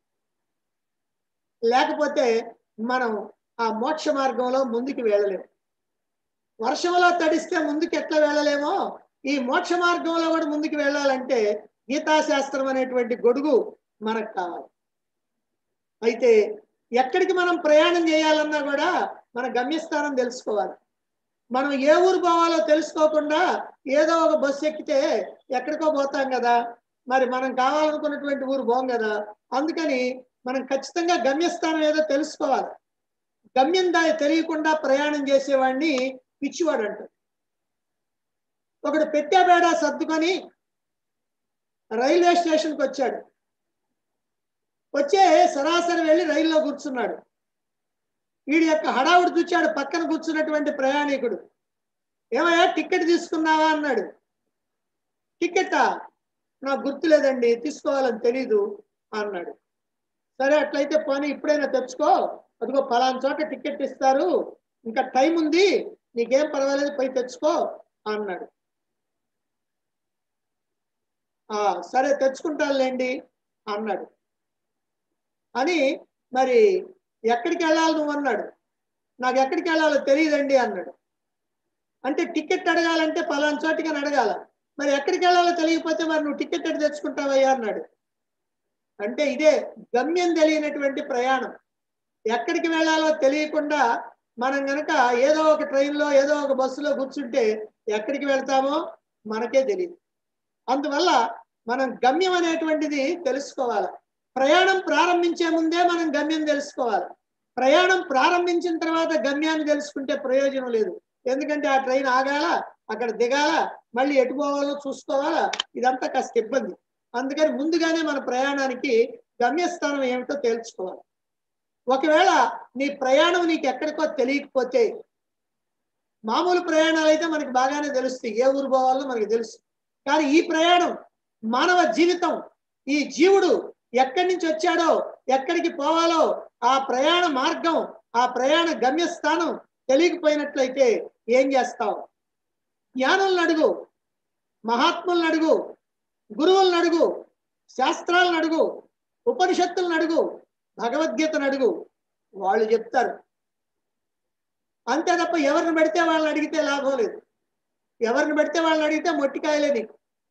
Speaker 1: లేకపోతే మనం ఆ మోక్ష మార్గంలో ముందుకు వెళ్ళలేము. వర్షంలో తడిస్తే ముందుకు ఎట్లా వెళ్ళలేమో ఈ మోక్ష మార్గంలో కూడా ముందుకు వెళ్ళాలంటే గీతా శాస్త్రం అనేటువంటి గొడుగు మనకు కావాలి. అయితే ఎక్కడికి మనం ప్రయాణం చేయాలన్నా కూడా మన గమ్యస్థానం తెలుసుకోవాలి. మనం ఏ ఊరు పోవాలో తెలుసుకోకుండా ఏదో ఒక బస్సు ఎక్కితే ఎక్కడికో పోతాం కదా, మరి మనం కావాలనుకున్నటువంటి ఊరు పోం కదా. అందుకని మనం ఖచ్చితంగా గమ్యస్థానం ఏదో తెలుసుకోవాలి. గమ్యం తెలియకుండా ప్రయాణం చేసేవాడిని పిచ్చివాడు అంటారు. ఒకడు పెట్టేబేడా సర్దుకొని రైల్వే స్టేషన్కి వచ్చాడు. వచ్చే సరాసరి వెళ్ళి రైల్లో కూర్చున్నాడు. వీడి యొక్క హడావుడు చూచాడు పక్కన కూర్చున్నటువంటి ప్రయాణికుడు. ఏమయ్యా టికెట్ తీసుకున్నావా అన్నాడు. టికెటా? నాకు గుర్తులేదండి, తీసుకోవాలని తెలీదు అన్నాడు. సరే అట్లయితే పోనీ ఇప్పుడైనా తెచ్చుకో, అదిగో పలానా చోట టికెట్ ఇస్తారు, ఇంకా టైం ఉంది, నీకేం పర్వాలేదు పోయి తెచ్చుకో అన్నాడు. సరే తెచ్చుకుంటానులేండి అన్నాడు. అని మరి ఎక్కడికి వెళ్ళాలి నువ్వు అన్నాడు. నాకు ఎక్కడికి వెళ్ళాలో తెలియదండి అన్నాడు. అంటే టికెట్ అడగాలంటే పలానా చోటికి అని అడగాల, మరి ఎక్కడికి వెళ్ళాలో తెలియకపోతే మరి నువ్వు టికెట్ ఎట్లా తెచ్చుకుంటావయ్యా అన్నాడు. అంటే ఇదే గమ్యం తెలియనటువంటి ప్రయాణం. ఎక్కడికి వెళ్ళాలో తెలియకుండా మనం గనక ఏదో ఒక ట్రైన్లో ఏదో ఒక బస్సులో కూర్చుంటే ఎక్కడికి వెళ్తామో మనకే తెలియదు. అందువల్ల మనం గమ్యం అనేటువంటిది తెలుసుకోవాలి. ప్రయాణం ప్రారంభించే ముందే మనం గమ్యం తెలుసుకోవాలి. ప్రయాణం ప్రారంభించిన తర్వాత గమ్యాన్ని తెలుసుకుంటే ప్రయోజనం లేదు. ఎందుకంటే ఆ ట్రైన్ ఆగాల, అక్కడ దిగాల, మళ్ళీ ఎటు పోవాలో చూసుకోవాలా, ఇదంతా కాస్త ఇబ్బంది. అందుకని ముందుగానే మన ప్రయాణానికి గమ్యస్థానం ఏమిటో తేల్చుకోవాలి. ఒకవేళ నీ ప్రయాణం నీకు ఎక్కడికో తెలియకపోతే, మామూలు ప్రయాణాలు అయితే మనకి బాగానే తెలుస్తాయి, ఏ ఊరు పోవాలో మనకి తెలుసు. కానీ ఈ ప్రయాణం మానవ జీవితం, ఈ జీవుడు ఎక్కడి నుంచి వచ్చాడో ఎక్కడికి పోవాలో ఆ ప్రయాణ మార్గం, ఆ ప్రయాణ గమ్యస్థానం తెలియకపోయినట్లయితే ఏం చేస్తావు? జ్ఞానులను అడుగు, మహాత్ములను అడుగు, గురువులను అడుగు, శాస్త్రాలను అడుగు, ఉపనిషత్తులను అడుగు, భగవద్గీతను అడుగు, వాళ్ళు చెప్తారు. అంతే తప్ప ఎవరిని పెడితే వాళ్ళని అడిగితే లాభం లేదు. ఎవరిని పెడితే వాళ్ళని అడిగితే మొట్టికాయలే నీకు.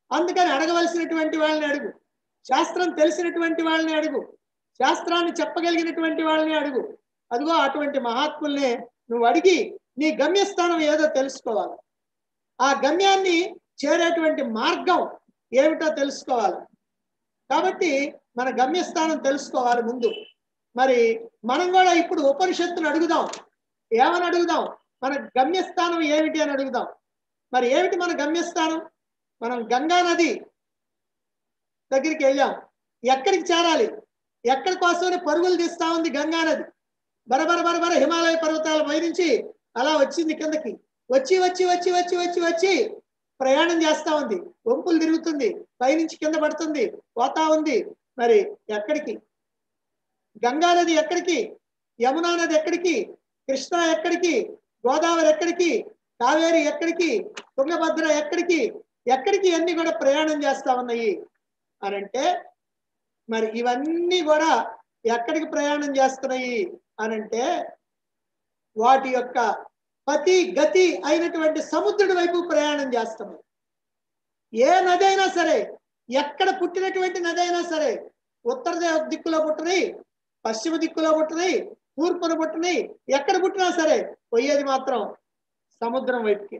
Speaker 1: అందుకని అడగవలసినటువంటి వాళ్ళని అడుగు, శాస్త్రం తెలిసినటువంటి వాళ్ళని అడుగు, శాస్త్రాన్ని చెప్పగలిగినటువంటి వాళ్ళని అడుగు. అదిగో అటువంటి మహాత్ముల్ని నువ్వు అడిగి నీ గమ్యస్థానం ఏదో తెలుసుకోవాలి. ఆ గమ్యాన్ని చేరేటువంటి మార్గం ఏమిటో తెలుసుకోవాలి. కాబట్టి మన గమ్యస్థానం తెలుసుకోవాలి ముందు. మరి మనం కూడా ఇప్పుడు ఉపనిషత్తును అడుగుదాం. ఏమని అడుగుదాం? మన గమ్యస్థానం ఏమిటి అని అడుగుదాం. మరి ఏమిటి మన గమ్యస్థానం? మనం గంగా నది దగ్గరికి వెళ్ళాం. ఎక్కడికి చేరాలి? ఎక్కడి కోసమని పరుగులు తీస్తా ఉంది గంగా నది. బరబర బరబర హిమాలయ పర్వతాల పైనుంచి అలా వచ్చింది కిందకి. వచ్చి వచ్చి వచ్చి వచ్చి వచ్చి వచ్చి ప్రయాణం చేస్తా ఉంది. వంపులు తిరుగుతుంది, పైనుంచి కింద పడుతుంది, పోతా ఉంది. మరి ఎక్కడికి? గంగా నది ఎక్కడికి? యమునా నది ఎక్కడికి? కృష్ణ ఎక్కడికి? గోదావరి ఎక్కడికి? కావేరి ఎక్కడికి? తుంగభద్ర ఎక్కడికి? ఎక్కడికి అన్ని కూడా ప్రయాణం చేస్తా ఉన్నాయి అని అంటే, మరి ఇవన్నీ కూడా ఎక్కడికి ప్రయాణం చేస్తున్నాయి అనంటే వాటి యొక్క పతి గతి అయినటువంటి సముద్రుడి వైపు ప్రయాణం చేస్తున్నాయి. ఏ నది అయినా సరే, ఎక్కడ పుట్టినటువంటి నది అయినా సరే, ఉత్తర దిక్కులో పుట్టని, పశ్చిమ దిక్కులో పుట్టని, తూర్పున పుట్టని, ఎక్కడ పుట్టినా సరే పోయేది మాత్రం సముద్రం వైపుకి.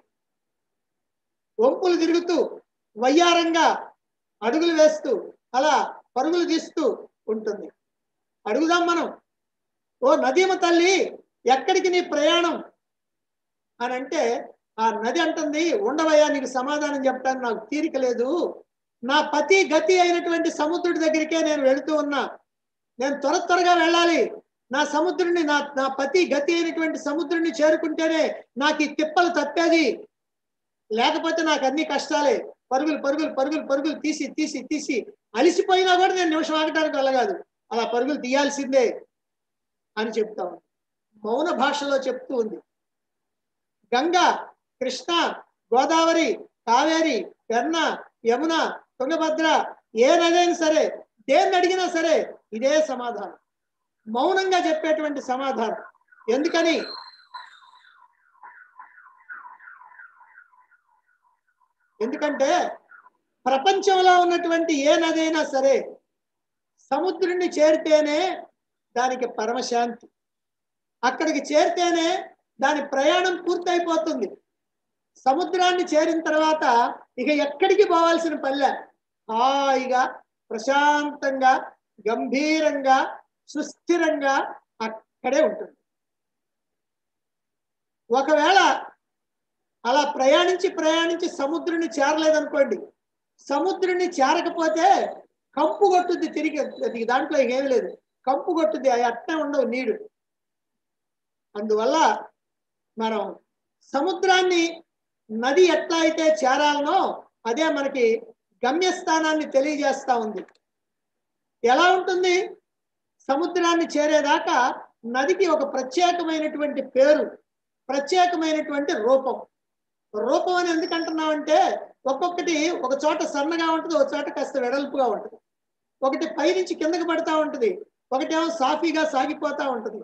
Speaker 1: వంపులు తిరుగుతూ వయ్యారంగా అడుగులు వేస్తూ అలా పరుగులు తీస్తూ ఉంటుంది. అడుగుదాం మనం, ఓ నదీమ తల్లి ఎక్కడికి నీ ప్రయాణం అని అంటే, ఆ నది అంటుంది, ఉండవయ్యా నీకు సమాధానం చెప్పడానికి నాకు తీరిక లేదు. నా పతి గతి అయినటువంటి సముద్రుడి దగ్గరికే నేను వెళుతూ ఉన్నా. నేను త్వరగా వెళ్ళాలి. నా సముద్రుడిని నా పతి గతి అయినటువంటి సముద్రుడిని చేరుకుంటేనే నాకు ఈ తిప్పలు తప్పేది. లేకపోతే నాకు అన్ని కష్టాలే. పరుగులు పరుగులు పరుగులు పరుగులు తీసి తీసి తీసి అలిసిపోయినా కూడా నేను నిమిషం ఆగటానికి వెళ్ళగాదు, అలా పరుగులు తీయాల్సిందే అని చెప్తా ఉంది. మౌన భాషలో చెప్తూ ఉంది. గంగా, కృష్ణ, గోదావరి, కావేరి, పెన్న, యమున, తుంగభద్ర ఏ నదైనా సరే, దేన్ని అడిగినా సరే ఇదే సమాధానం, మౌనంగా చెప్పేటువంటి సమాధానం. ఎందుకని? ఎందుకంటే ప్రపంచంలో ఉన్నటువంటి ఏ నదైనా సరే సముద్రుడిని చేరితేనే దానికి పరమశాంతి. అక్కడికి చేరితేనే దాని ప్రయాణం పూర్తయిపోతుంది. సముద్రాన్ని చేరిన తర్వాత ఇక ఎక్కడికి పోవాల్సిన పనిలే. హాయిగా, ప్రశాంతంగా, గంభీరంగా, సుస్థిరంగా అక్కడే ఉంటుంది. ఒకవేళ అలా ప్రయాణించి ప్రయాణించి సముద్రుని చేరలేదనుకోండి, సముద్రుని చేరకపోతే కంపు కొట్టుద్ది తిరిగి. దాంట్లో ఏమీ లేదు, కంపు కొట్టుద్ది. అవి అట్నే ఉండవు నీరు. అందువల్ల మనం సముద్రాన్ని, నది ఎట్లా అయితే చేరాలనో అదే మనకి గమ్యస్థానాన్ని తెలియజేస్తా ఉంది. ఎలా ఉంటుంది? సముద్రాన్ని చేరేదాకా నదికి ఒక ప్రత్యేకమైనటువంటి పేరు, ప్రత్యేకమైనటువంటి రూపం. రూపం అని ఎందుకంటున్నామంటే, ఒక్కొక్కటి ఒక చోట సన్నగా ఉంటుంది, ఒక చోట కాస్త వెడల్పుగా ఉంటుంది. ఒకటి పైనుంచి కిందకి పడతా ఉంటుంది, ఒకటేమో సాఫీగా సాగిపోతా ఉంటుంది.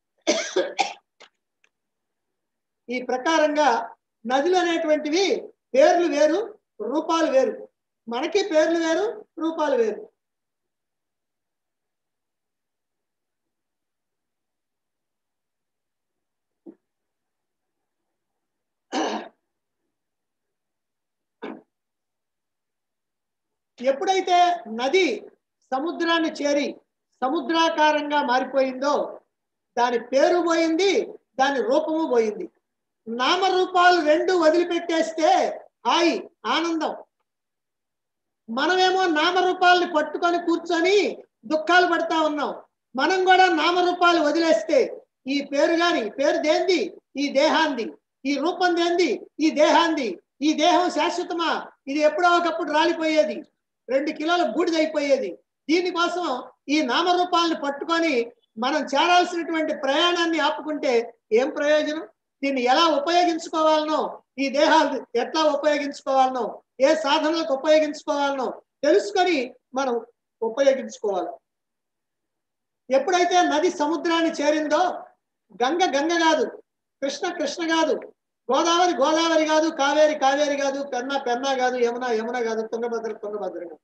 Speaker 1: ఈ ప్రకారంగా నదులు అనేటువంటివి పేర్లు వేరు, రూపాలు వేరు. మనకి పేర్లు వేరు, రూపాలు వేరు. ఎప్పుడైతే నది సముద్రాన్ని చేరి సముద్రాకారంగా మారిపోయిందో దాని పేరు పోయింది, దాని రూపము పోయింది. నామరూపాలు రెండు వదిలిపెట్టేస్తే హాయి, ఆనందం. మనమేమో నామరూపాలని పట్టుకొని కూర్చొని దుఃఖాలు పడతా ఉన్నాం. మనం కూడా నామరూపాలు వదిలేస్తే ఈ పేరు గాని, పేరు దేంది? ఈ దేహాంది. ఈ రూపం దేంది? ఈ దేహాంది. ఈ దేహం శాశ్వతమా? ఇది ఎప్పుడో ఒకప్పుడు రాలిపోయేది, 2 కిలోల బూడిదైపోయేది. దీనికోసం ఈ నామరూపాలను పట్టుకొని మనం చేరాల్సినటువంటి ప్రయాణాన్ని ఆపుకుంటే ఏం ప్రయోజనం? దీన్ని ఎలా ఉపయోగించుకోవాలనో, ఈ దేహాలు ఎట్లా ఉపయోగించుకోవాలనో, ఏ సాధనలకు ఉపయోగించుకోవాలనో తెలుసుకొని మనం ఉపయోగించుకోవాలి. ఎప్పుడైతే నది సముద్రాన్ని చేరిందో, గంగ గంగ కాదు, కృష్ణ కృష్ణ కాదు, గోదావరి గోదావరి కాదు, కావేరి కావేరి కాదు, పెన్నా పెన్నా కాదు, యమున యమున కాదు, తుంగభద్ర తుంగభద్ర కాదు.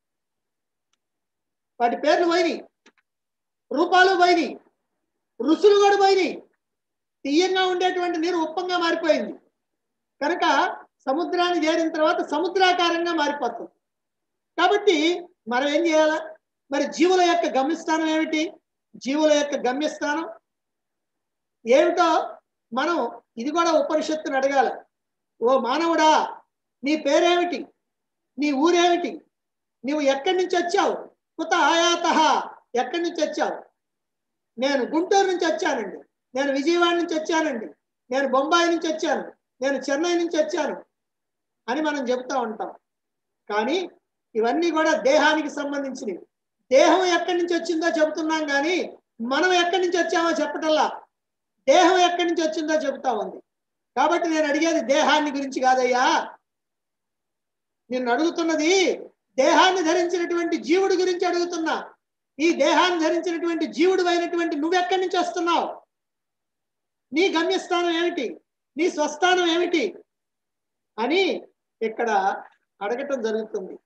Speaker 1: వాటి పేర్లు పోయినాయి, రూపాలు పోయినాయి, రుసులు కూడా పోయినాయి. తీయంగా ఉండేటువంటి నీరు ఉప్పంగా మారిపోయింది కనుక సముద్రాన్ని చేరిన తర్వాత సముద్రాకారంగా మారిపోతుంది. కాబట్టి మనం ఏం చేయాలా? మరి జీవుల యొక్క గమ్యస్థానం ఏమిటి? జీవుల యొక్క గమ్యస్థానం ఏమిటో మనం ఇది కూడా ఉపనిషత్తుని అడగాల. ఓ మానవుడా, నీ పేరేమిటి? నీ ఊరేమిటి? నీవు ఎక్కడి నుంచి వచ్చావు? కుత ఆయాత, ఎక్కడి నుంచి వచ్చావు? నేను గుంటూరు నుంచి వచ్చానండి, నేను విజయవాడ నుంచి వచ్చానండి, నేను బొంబాయి నుంచి వచ్చాను, నేను చెన్నై నుంచి వచ్చాను అని మనం చెబుతూ ఉంటాం. కానీ ఇవన్నీ కూడా దేహానికి సంబంధించినవి. దేహం ఎక్కడి నుంచి వచ్చిందో చెబుతున్నాం కానీ మనం ఎక్కడి నుంచి వచ్చామో చెప్పటల్లా. దేహం ఎక్కడి నుంచి వచ్చిందో చెబుతా ఉంది. కాబట్టి నేను అడిగేది దేహాన్ని గురించి కాదయ్యా, నిన్ను అడుగుతున్నది దేహాన్ని ధరించినటువంటి జీవుడి గురించి అడుగుతున్నా. ఈ దేహాన్ని ధరించినటువంటి జీవుడు అయినటువంటి నువ్వెక్కడి నుంచి వస్తున్నావు? నీ గమ్యస్థానం ఏమిటి? నీ స్వస్థానం ఏమిటి అని ఇక్కడ అడగటం జరుగుతుంది.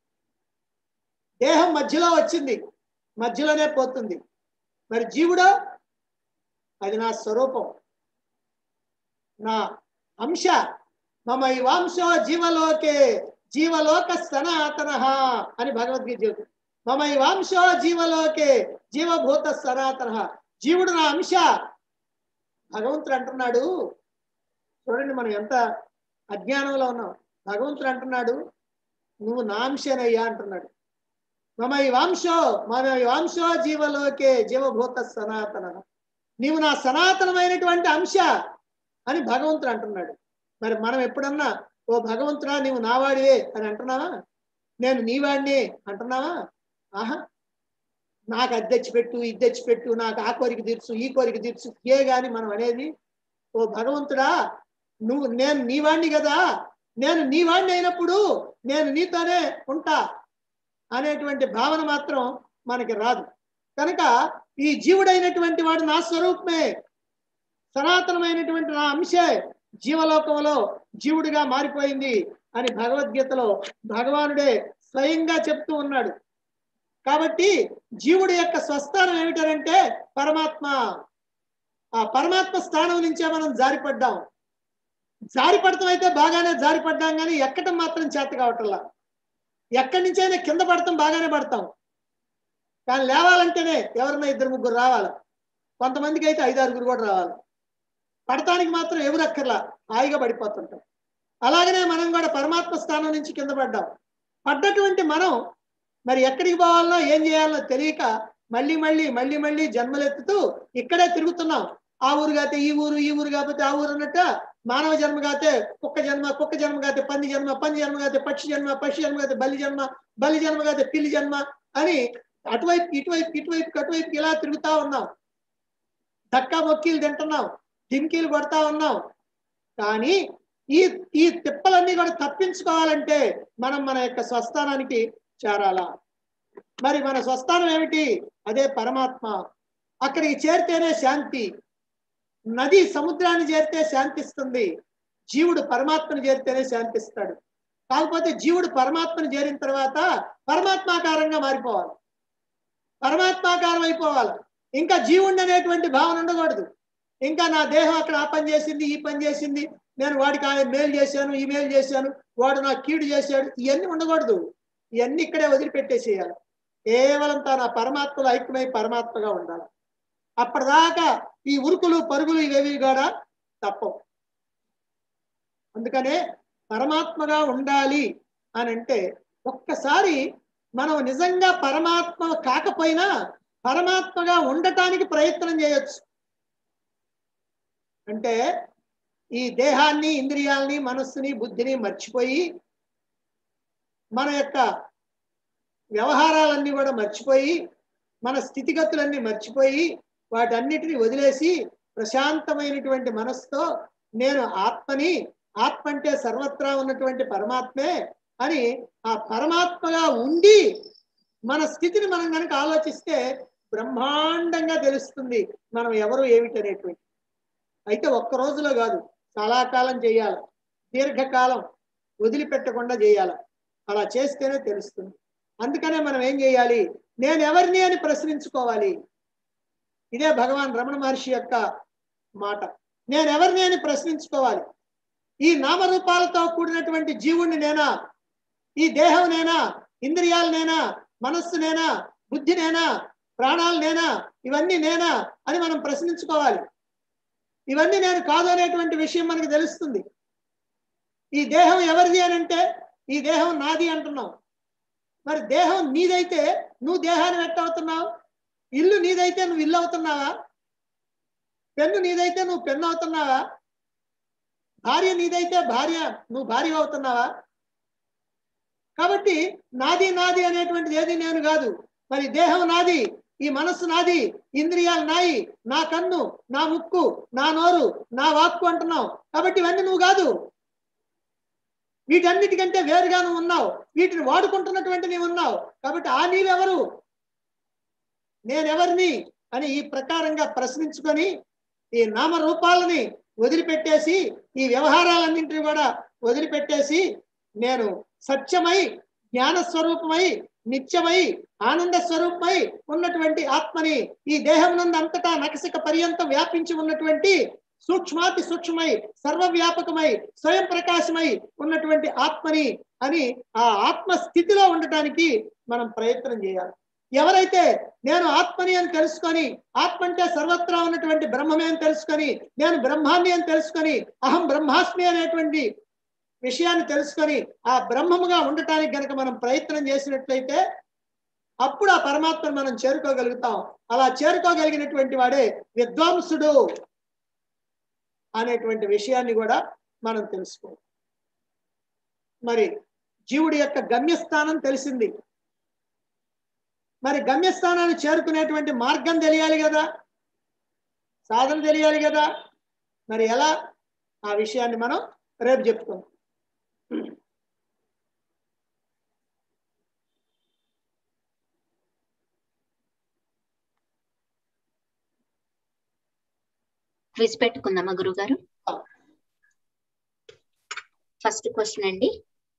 Speaker 1: దేహం మధ్యలో వచ్చింది, మధ్యలోనే పోతుంది. మరి జీవుడో, అది నా స్వరూపం, నా అంశ. మమైవాంశో జీవలోకే జీవలోక సనాతన అని భగవద్గీత చెబుతుంది. మమైవాంశో జీవలోకే జీవభూత సనాతన. జీవుడు నా అంశ. భగవంతుడు అంటున్నాడు, చూడండి మనం ఎంత అజ్ఞానంలో ఉన్నాం. భగవంతుడు అంటున్నాడు, నువ్వు నా అంశనయ్యా అంటున్నాడు. మమైవాంశో జీవలోకే జీవభూత సనాతన. నీవు నా సనాతనమైనటువంటి అంశ అని భగవంతుడు అంటున్నాడు. మరి మనం ఎప్పుడన్నా ఓ భగవంతుడా నీవు నావాడివే అని అంటున్నావా? నేను నీవాడిని అంటున్నావా? ఆహా, నాకు అది తెచ్చిపెట్టు, ఇది తెచ్చిపెట్టు, నాకు ఆ కోరిక తీర్చు, ఈ కోరిక తీర్చు ఏ గాని మనం అనేది. ఓ భగవంతుడా, నేను నీవాడిని కదా, నేను నీవాడిని అయినప్పుడు నేను నీతోనే ఉంటా అనేటువంటి భావన మాత్రం మనకి రాదు. కనుక ఈ జీవుడైనటువంటి వాడు నా స్వరూపమే, సనాతనమైనటువంటి నా అంశే జీవలోకంలో జీవుడిగా మారిపోయింది అని భగవద్గీతలో భగవానుడే స్వయంగా చెప్తూ ఉన్నాడు. కాబట్టి జీవుడి యొక్క స్వస్థానం ఏమిటంటే పరమాత్మ. ఆ పరమాత్మ స్థానం నుంచే మనం జారిపడ్డాం. జారిపడటం అయితే బాగానే జారిపడ్డాం, కానీ ఎక్కటం మాత్రం చేత కావటంలా. ఎక్కడి నుంచైనా కింద పడతాం, బాగానే పడతాం, కానీ లేవాలంటేనే ఎవరన్నా ఇద్దరు ముగ్గురు రావాలి, కొంతమందికి అయితే 5-6 కూడా రావాలి. పడటానికి మాత్రం ఎవరు అక్కర్లా, హాయిగా పడిపోతుంటాం. అలాగనే మనం కూడా పరమాత్మ స్థానం నుంచి కింద పడ్డాం. పడ్డటువంటి మనం మరి ఎక్కడికి పోవాలనో ఏం చేయాలనో తెలియక మళ్ళీ మళ్ళీ మళ్ళీ మళ్ళీ జన్మలెత్తుతూ ఇక్కడే తిరుగుతున్నాం. ఆ ఊరు కాతే ఈ ఊరు, ఈ ఊరు కాకపోతే ఆ ఊరు అన్నట్ట. మానవ జన్మ కాతే కుక్క జన్మ, కుక్క జన్మ కాతే పంది జన్మ, పంది జన్మ కాతే పక్షి జన్మ, పక్షి జన్మ కాతే బలి జన్మ, బలి జన్మ కాతే పిల్లి జన్మ అని అటువైపు ఇటువైపు ఇటువైపు అటువైపు ఇలా తిరుగుతా ఉన్నాం. దక్కా మొక్కీలు తింటున్నాం, టింకీలు కొడతా ఉన్నాం. కానీ ఈ తిప్పలన్నీ కూడా తప్పించుకోవాలంటే మనం మన యొక్క స్వస్థానానికి చేరాలా. మరి మన స్వస్థానం ఏమిటి? అదే పరమాత్మ. అక్కడికి చేరితేనే శాంతి. నది సముద్రాన్ని చేరితే శాంతిస్తుంది, జీవుడు పరమాత్మను చేరితేనే శాంతిస్తాడు. కాకపోతే జీవుడు పరమాత్మను చేరిన తర్వాత పరమాత్మాకారంగా మారిపోవాలి, పరమాత్మాకారం అయిపోవాలి. ఇంకా జీవుడు అనేటువంటి భావన ఉండకూడదు. ఇంకా నా దేహం అక్కడ ఆ పని చేసింది, ఈ పని చేసింది, నేను వాడికి ఆయన మేలు చేశాను, ఈ మేలు చేశాను, వాడు నా కీడు చేశాడు, ఇవన్నీ ఉండకూడదు. ఇవన్నీ ఇక్కడే వదిలిపెట్టేసేయాలి. కేవలం తన పరమాత్మలో ఐక్యమై పరమాత్మగా ఉండాలి. అప్పటిదాకా ఈ ఉరుకులు పరుగులు ఇవేవి కూడా తప్పవు. అందుకనే పరమాత్మగా ఉండాలి అని అంటే ఒక్కసారి మనం నిజంగా పరమాత్మ కాకపోయినా పరమాత్మగా ఉండటానికి ప్రయత్నం చేయొచ్చు. అంటే ఈ దేహాన్ని, ఇంద్రియాలని, మనస్సుని, బుద్ధిని మర్చిపోయి మన యొక్క వ్యవహారాలన్నీ కూడా మర్చిపోయి మన స్థితిగతులన్నీ మర్చిపోయి వాటన్నిటిని వదిలేసి ప్రశాంతమైనటువంటి మనస్సుతో నేను ఆత్మని, ఆత్మ అంటే సర్వత్రా ఉన్నటువంటి పరమాత్మే అని ఆ పరమాత్మగా ఉండి మన స్థితిని మనం కనుక ఆలోచిస్తే బ్రహ్మాండంగా తెలుస్తుంది మనం ఎవరు ఏమిటి అనేటువంటి. అయితే ఒక్క రోజులో కాదు, చాలా కాలం చేయాలి, దీర్ఘకాలం వదిలిపెట్టకుండా చేయాలి. అలా చేస్తేనే తెలుస్తుంది. అందుకనే మనం ఏం చేయాలి? నేను ఎవరిని అని ప్రశ్నించుకోవాలి. ఇదే భగవాన్ రమణ మహర్షి యొక్క మాట. నేను ఎవరిని అని ప్రశ్నించుకోవాలి. ఈ నామరూపాలతో కూడినటువంటి జీవుణ్ణి నేనా? ఈ దేహం నేనా? ఇంద్రియాలు నేనా? మనస్సు నేనా? బుద్ధి నేనా? ప్రాణాలు నేనా? ఇవన్నీ నేనా అని మనం ప్రశ్నించుకోవాలి. ఇవన్నీ నేను కాదు అనేటువంటి విషయం మనకు తెలుస్తుంది. ఈ దేహం ఎవరిది అని అంటే ఈ దేహం నాది అంటున్నావు. మరి దేహం నీదైతే నువ్వు దేహాన్ని ఎట్టవుతున్నావు? ఇల్లు నీదైతే నువ్వు ఇల్లు అవుతున్నావా? పెన్ను నీదైతే నువ్వు పెన్ను అవుతున్నావా? భార్య నీదైతే నువ్వు భార్య అవుతున్నావా? కాబట్టి నాది నాది అనేటువంటిది ఏది నేను కాదు. మరి దేహం నాది, ఈ మనస్సు నాది, ఇంద్రియాలు నాయి, నా కన్ను, నా ముక్కు, నా నోరు, నా వాక్కు అంటున్నావు. కాబట్టి ఇవన్నీ నువ్వు కాదు. వీటన్నిటికంటే వేరుగా నువ్వు ఉన్నావు. వీటిని వాడుకుంటున్నటువంటి నీవు ఉన్నావు. కాబట్టి ఆ నీవెవరు? నేనెవరిని అని ఈ ప్రకారంగా ప్రశ్నించుకొని ఈ నామరూపాలని వదిలిపెట్టేసి ఈ వ్యవహారాలన్నింటినీ కూడా వదిలిపెట్టేసి నేను సత్యమై, జ్ఞానస్వరూపమై, నిత్యమై, ఆనంద స్వరూపమై ఉన్నటువంటి ఆత్మని, ఈ దేహం నందు అంతటా నకసిక పర్యంతం వ్యాపించి ఉన్నటువంటి సూక్ష్మాతి సూక్ష్మమై, సర్వవ్యాపకమై, స్వయం ప్రకాశమై ఉన్నటువంటి ఆత్మని అని ఆ ఆత్మ స్థితిలో ఉండటానికి మనం ప్రయత్నం చేయాలి. ఎవరైతే నేను ఆత్మని అని తెలుసుకొని, ఆత్మ అంటే సర్వత్రా ఉన్నటువంటి బ్రహ్మమే అని తెలుసుకొని, నేను బ్రహ్మాన్ని అని తెలుసుకొని, అహం బ్రహ్మాస్మి అనేటువంటి విషయాన్ని తెలుసుకొని ఆ బ్రహ్మముగా ఉండటానికి గనక మనం ప్రయత్నం చేసినట్లయితే అప్పుడు ఆ పరమాత్మను మనం చేరుకోగలుగుతాం. అలా చేరుకోగలిగినటువంటి వాడే విద్వాంసుడు అనేటువంటి విషయాన్ని కూడా మనం తెలుసుకోవాలి. మరి జీవుడి యొక్క గమ్యస్థానం తెలిసింది. మరి గమ్యస్థానాన్ని చేరుకునేటువంటి మార్గం తెలియాలి కదా, సాధన తెలియాలి కదా. మరి ఎలా? ఆ విషయాన్ని మనం రేపు చెప్పుకుందాం.
Speaker 3: క్విజ్ పెట్టుకుందామా గురుగారు? ఫస్ట్ క్వశ్చన్ అండి.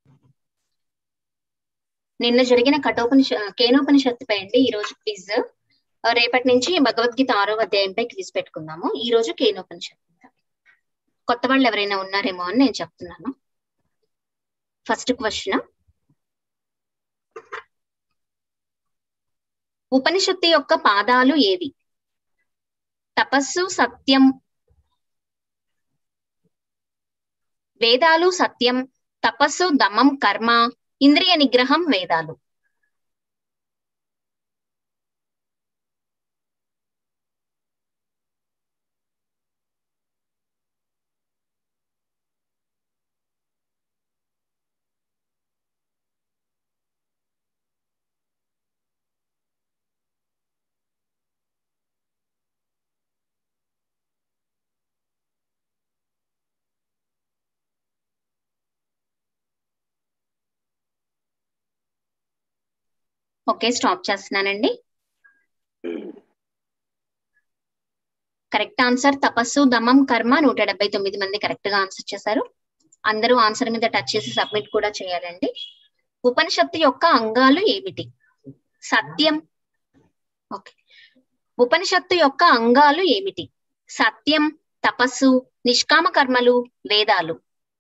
Speaker 3: నిన్న జరిగిన కేనోపనిషత్తుపై అండి ఈ రోజు క్విజ్. రేపటి నుంచి భగవద్గీత 6వ అధ్యాయంపై క్విజ్ పెట్టుకుందాము. ఈ రోజు కేనోపనిషత్తు. కొత్త వాళ్ళు ఎవరైనా ఉన్నారేమో అని నేను చెప్తున్నాను. ఫస్ట్ క్వశ్చన్, ఉపనిషత్తు యొక్క పాదాలు ఏవి? తపస్సు, సత్యం, వేదాలు సత్యం, తపస్సు దమం కర్మ, ఇంద్రియ నిగ్రహం వేదాలు. ఓకే, స్టాప్ చేస్తున్నానండి. కరెక్ట్ ఆన్సర్ తపస్సు దమం కర్మ. 179 మంది కరెక్ట్ గా ఆన్సర్ చేశారు. అందరూ ఆన్సర్ మీద టచ్ చేసి సబ్మిట్ కూడా చేయాలండి. ఉపనిషత్తు యొక్క అంగాలు ఏమిటి? సత్యం. ఓకే, ఉపనిషత్తు యొక్క అంగాలు ఏమిటి? సత్యం, తపస్సు, నిష్కామ కర్మలు, వేదాలు.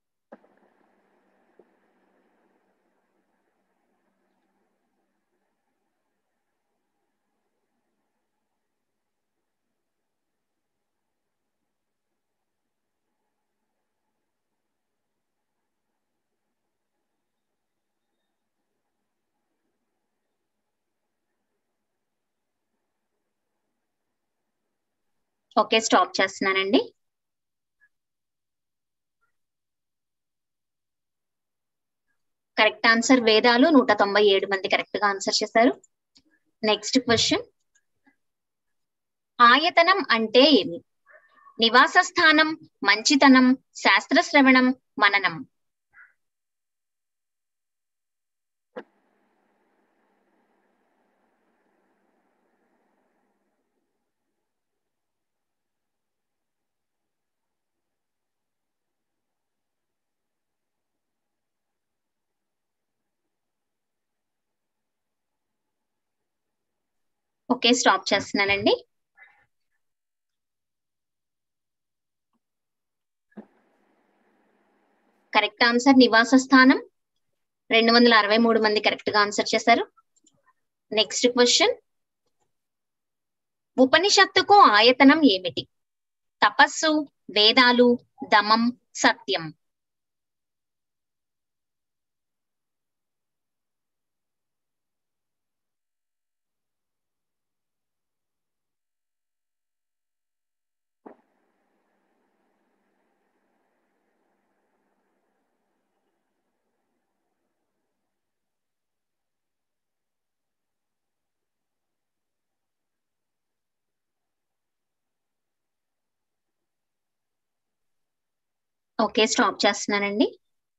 Speaker 3: ఓకే, స్టాప్ చేస్తున్నానండి. కరెక్ట్ ఆన్సర్ వేదాలు. 197 మంది కరెక్ట్ గా ఆన్సర్ చేశారు. నెక్స్ట్ క్వశ్చన్, ఆయతనం అంటే ఏమి? నివాస స్థానం, మంచితనం, శాస్త్ర శ్రవణం, మననం. ఓకే, స్టాప్ చేస్తున్నానండి. కరెక్ట్ ఆన్సర్ నివాస స్థానం. 263 మంది కరెక్ట్ గా ఆన్సర్ చేశారు. నెక్స్ట్ క్వశ్చన్, ఉపనిషత్తుకు ఆయతనం ఏమిటి? తపస్సు, వేదాలు, దమం, సత్యం. ఓకే, స్టాప్ చేస్తున్నానండి.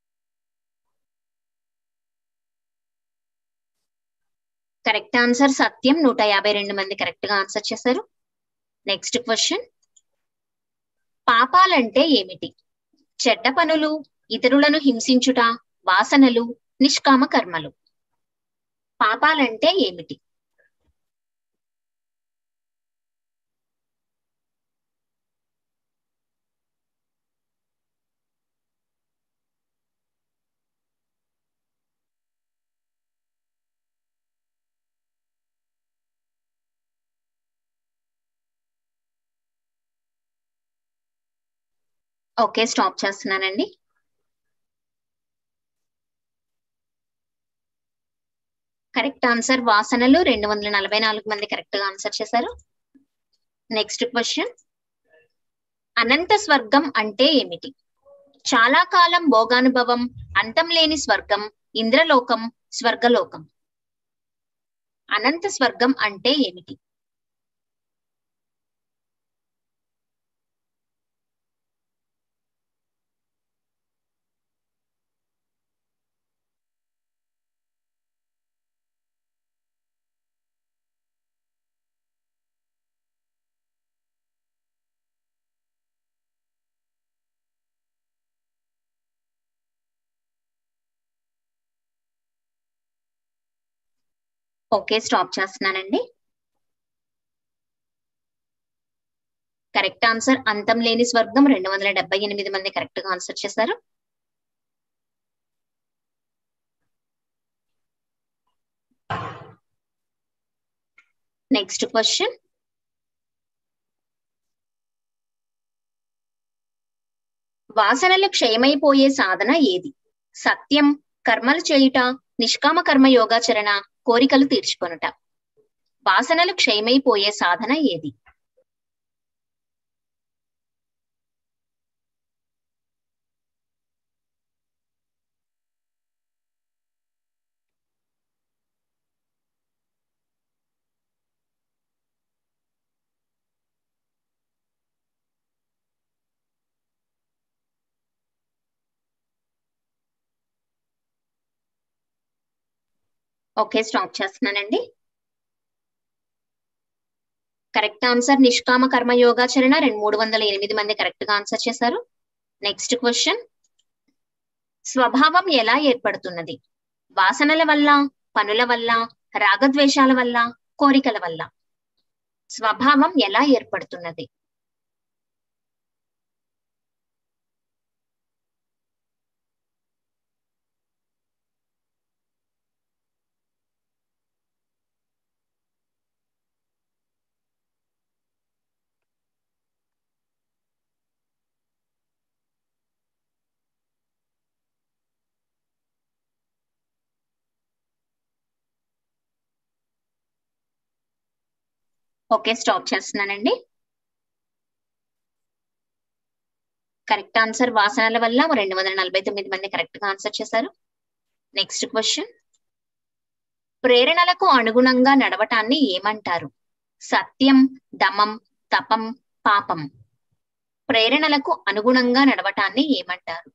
Speaker 3: కరెక్ట్ ఆన్సర్ సత్యం. 152 మంది కరెక్ట్ గా ఆన్సర్ చేశారు. నెక్స్ట్ క్వశ్చన్, పాపాలంటే ఏమిటి? చెడ్డ పనులు, ఇతరులను హింసించుట, వాసనలు, నిష్కామ కర్మలు. పాపాలంటే ఏమిటి? ఓకే, స్టాప్ చేస్తున్నానండి. కరెక్ట్ ఆన్సర్ వాసనలు. 244 మంది కరెక్ట్ గా ఆన్సర్ చేశారు. నెక్స్ట్ క్వశ్చన్, అనంత స్వర్గం అంటే ఏమిటి? చాలా కాలం భోగానుభవం, అంతం లేని స్వర్గం, ఇంద్రలోకం, స్వర్గలోకం. అనంత స్వర్గం అంటే ఏమిటి? ఓకే, స్టాప్ చేస్తున్నానండి. కరెక్ట్ ఆన్సర్ అంతం లేని స్వర్గం. 278 మంది కరెక్ట్ గా ఆన్సర్ చేశారు. నెక్స్ట్ క్వశ్చన్, వాసనలు క్షయమైపోయే సాధన ఏది? సత్యం, కర్మలు చేయుట, నిష్కామ కర్మ యోగాచరణ, కోరికలు తీర్చుకొనుట. వాసనలు క్షయమైపోయే సాధన ఏది? ఓకే, స్టాప్ చేస్తున్నానండి. కరెక్ట్ ఆన్సర్ నిష్కామ కర్మ యోగాచరణ. 308 మంది కరెక్ట్ గా ఆన్సర్ చేశారు. నెక్స్ట్ క్వశ్చన్, స్వభావం ఎలా ఏర్పడుతున్నది? వాసనల వల్ల, పనుల వల్ల, రాగద్వేషాల వల్ల, కోరికల వల్ల. స్వభావం ఎలా ఏర్పడుతున్నది? ఓకే, స్టాప్ చేస్తున్నానండి. కరెక్ట్ ఆన్సర్ వాసనల వల్ల. 249 మంది కరెక్ట్ గా ఆన్సర్ చేశారు. నెక్స్ట్ క్వశ్చన్, ప్రేరణలకు అనుగుణంగా నడవటాన్ని ఏమంటారు? సత్యం, దమం, తపం, పాపం. ప్రేరణలకు అనుగుణంగా నడవటాన్ని ఏమంటారు?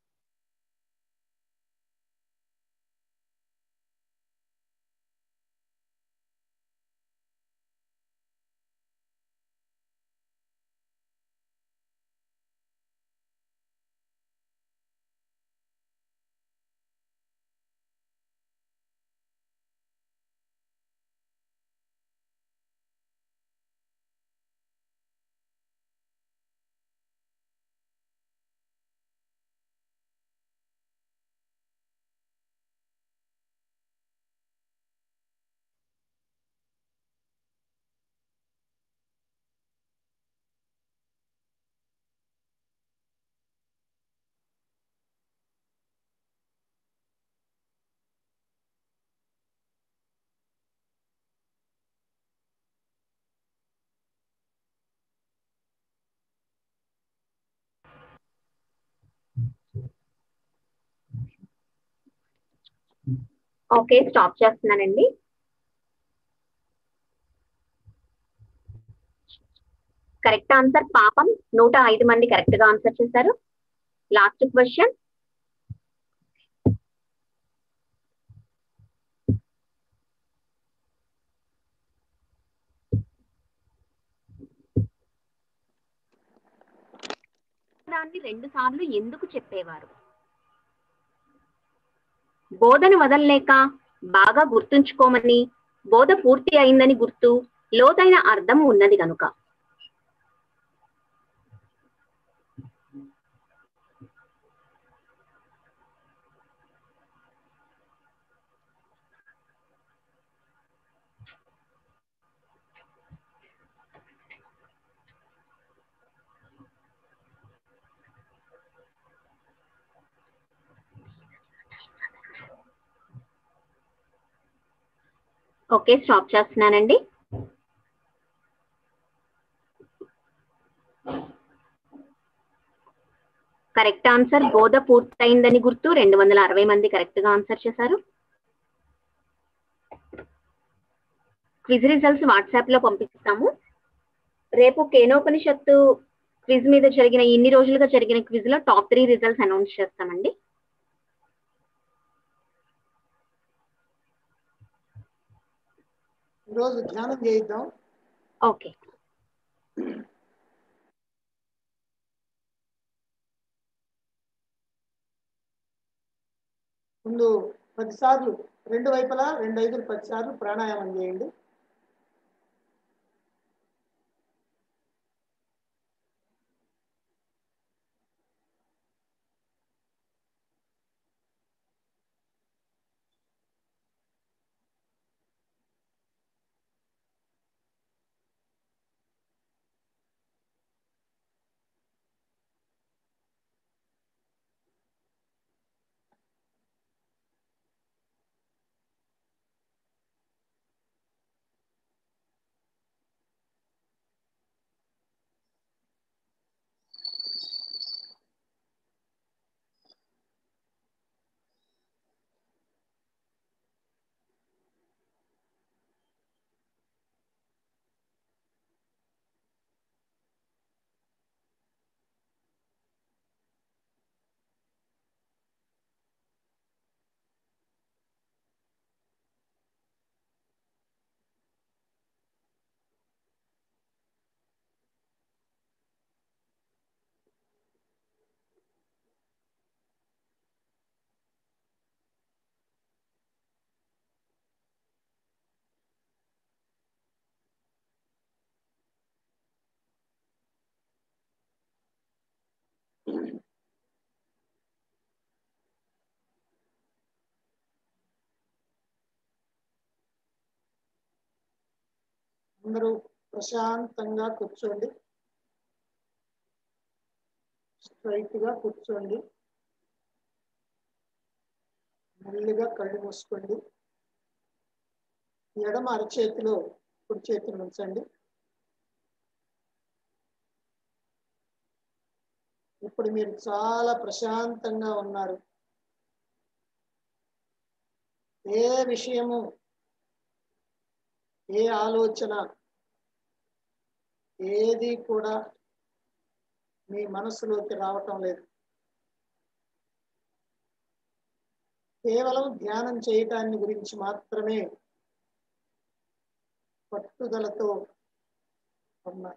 Speaker 3: ఓకే, స్టాప్ చేస్తున్నానండి. కరెక్ట్ ఆన్సర్ పాపం. 105 మంది కరెక్ట్ గా ఆన్సర్ చేశారు. Last question. దాన్ని 2 సార్లు ఎందుకు చెప్పేవారు? బోధన వదలలేక, బాగా గుర్తుంచుకోమని, బోధ పూర్తి అయిందని గుర్తు, లోతైన అర్థం ఉన్నది కనుక. ఓకే, స్టాప్ చేస్తున్నానండి. కరెక్ట్ ఆన్సర్ బోధ పూర్తయిందని గుర్తు. 260 మంది కరెక్ట్ గా ఆన్సర్ చేశారు. క్విజ్ రిజల్ట్స్ వాట్సాప్ లో పంపిస్తాము. రేపు కేనోపనిషత్తు క్విజ్ మీద జరిగిన ఇన్ని రోజులుగా జరిగిన క్విజ్ లో టాప్ 3 రిజల్ట్స్ అనౌన్స్ చేస్తామండి.
Speaker 1: ఈరోజు ధ్యానం చేయిద్దాం.
Speaker 3: ఓకే.
Speaker 1: ముందు 10 సార్లు 2 వైపులా 2 5 10 సార్లు ప్రాణాయామం చేయండి. అందరూ ప్రశాంతంగా కూర్చోండి. స్ట్రైట్ గా కూర్చోండి. మెల్లిగా కళ్ళు మూసుకోండి. ఎడమ అరచేతిలో కుడి చేతిని ఉంచండి. ఇప్పుడు మీరు చాలా ప్రశాంతంగా ఉన్నారు. ఏ విషయము, ఏ ఆలోచన, ఏది కూడా మీ మనసులోకి రావటం లేదు. కేవలం ధ్యానం చేయటాన్ని గురించి మాత్రమే పట్టుదలతో ఉన్నారు.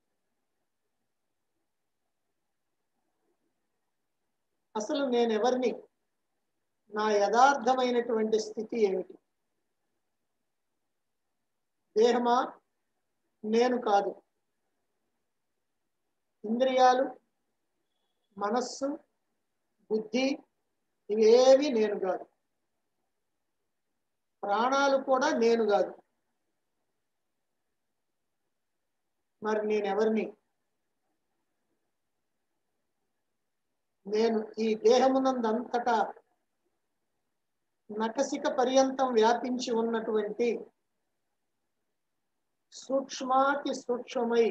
Speaker 1: అసలు నేను ఎవరిని, నా యథార్థమైనటువంటి స్థితి ఏమిటి? దేహమా? నేను కాదు. ఇంద్రియాలు, మనస్సు, బుద్ధి ఇవేవి నేను కాదు. ప్రాణాలు కూడా నేను కాదు. మరి నేనెవరిని? నేను ఈ దేహమునందంతటా నకసిక పర్యంతం వ్యాపించి ఉన్నటువంటి సూక్ష్మాతి సూక్ష్మమై,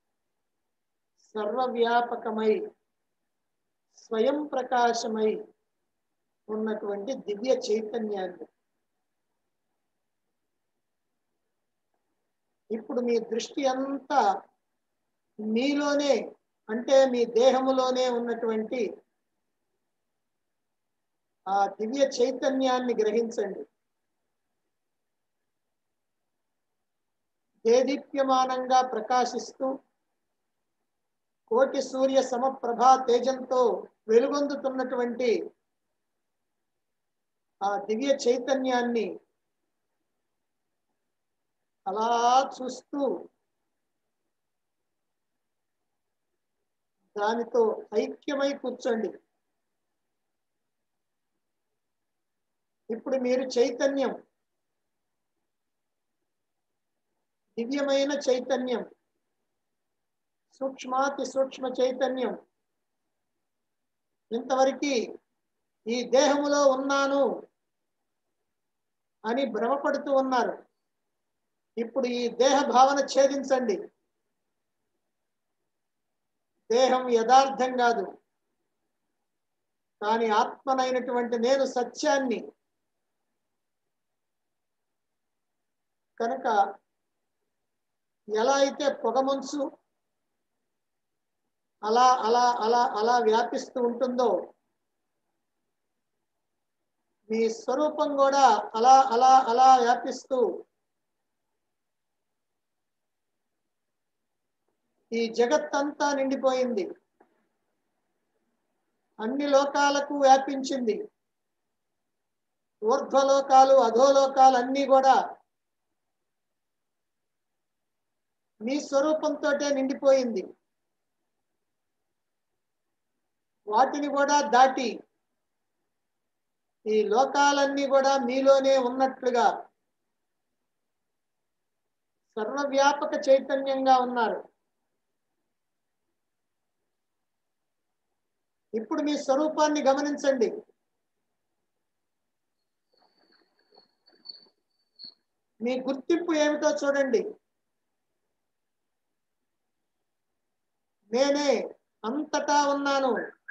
Speaker 1: సర్వవ్యాపకమై, స్వయం ప్రకాశమై ఉన్నటువంటి దివ్య చైతన్యాన్ని. ఇప్పుడు మీ దృష్టి అంతా మీలోనే, అంటే మీ దేహములోనే ఉన్నటువంటి ఆ దివ్య చైతన్యాన్ని గ్రహించండి. దేదీప్యమానంగా ప్రకాశిస్తూ కోటి సూర్య సమప్రభా తేజంతో వెలుగొందుతున్నటువంటి ఆ దివ్య చైతన్యాన్ని అలా చూస్తూ దానితో ఐక్యమై కూర్చోండి. ఇప్పుడు మీరు చైతన్యం, దివ్యమైన చైతన్యం, సూక్ష్మాతి సూక్ష్మ చైతన్యం. ఇంతవరకు ఈ దేహములో ఉన్నాను అని భ్రమపడుతూ ఉన్నారు. ఇప్పుడు ఈ దేహ భావన ఛేదించండి. దేహం యథార్థం కాదు, కానీ ఆత్మనైనటువంటి నేను సత్యాన్ని. కనుక ఎలా అయితే పొగమంచు అలా అలా అలా అలా వ్యాపిస్తూ ఉంటుందో, మీ స్వరూపం కూడా అలా అలా అలా వ్యాపిస్తూ ఈ జగత్తంతా నిండిపోయింది, అన్ని లోకాలకు వ్యాపించింది. ఊర్ధ్వలోకాలు అధోలోకాలు అన్నీ కూడా మీ స్వరూపంతో నిండిపోయింది. వాటిని కూడా దాటి ఈ లోకాలన్నీ కూడా మీలోనే ఉన్నట్లుగా సర్వవ్యాపక చైతన్యంగా ఉన్నారు. ఇప్పుడు మీ స్వరూపాన్ని గమనించండి. మీ గుర్తింపు ఏమిటో చూడండి. నేనే అంతటా ఉన్నాను,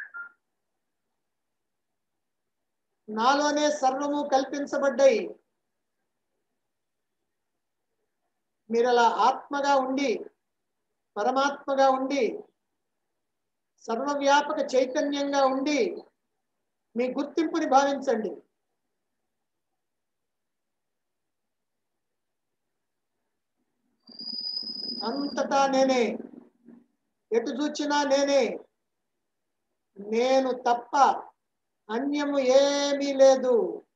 Speaker 1: నాలోనే సర్వము కల్పించబడ్డాయి. మీరు అలా ఆత్మగా ఉండి, పరమాత్మగా ఉండి, సర్వవ్యాపక చైతన్యంగా ఉండి మీ గుర్తింపుని భావించండి. అంతటా నేనే, ఎటు చూచినా నేనే, నేను తప్ప అన్యము ఏమీ లేదు.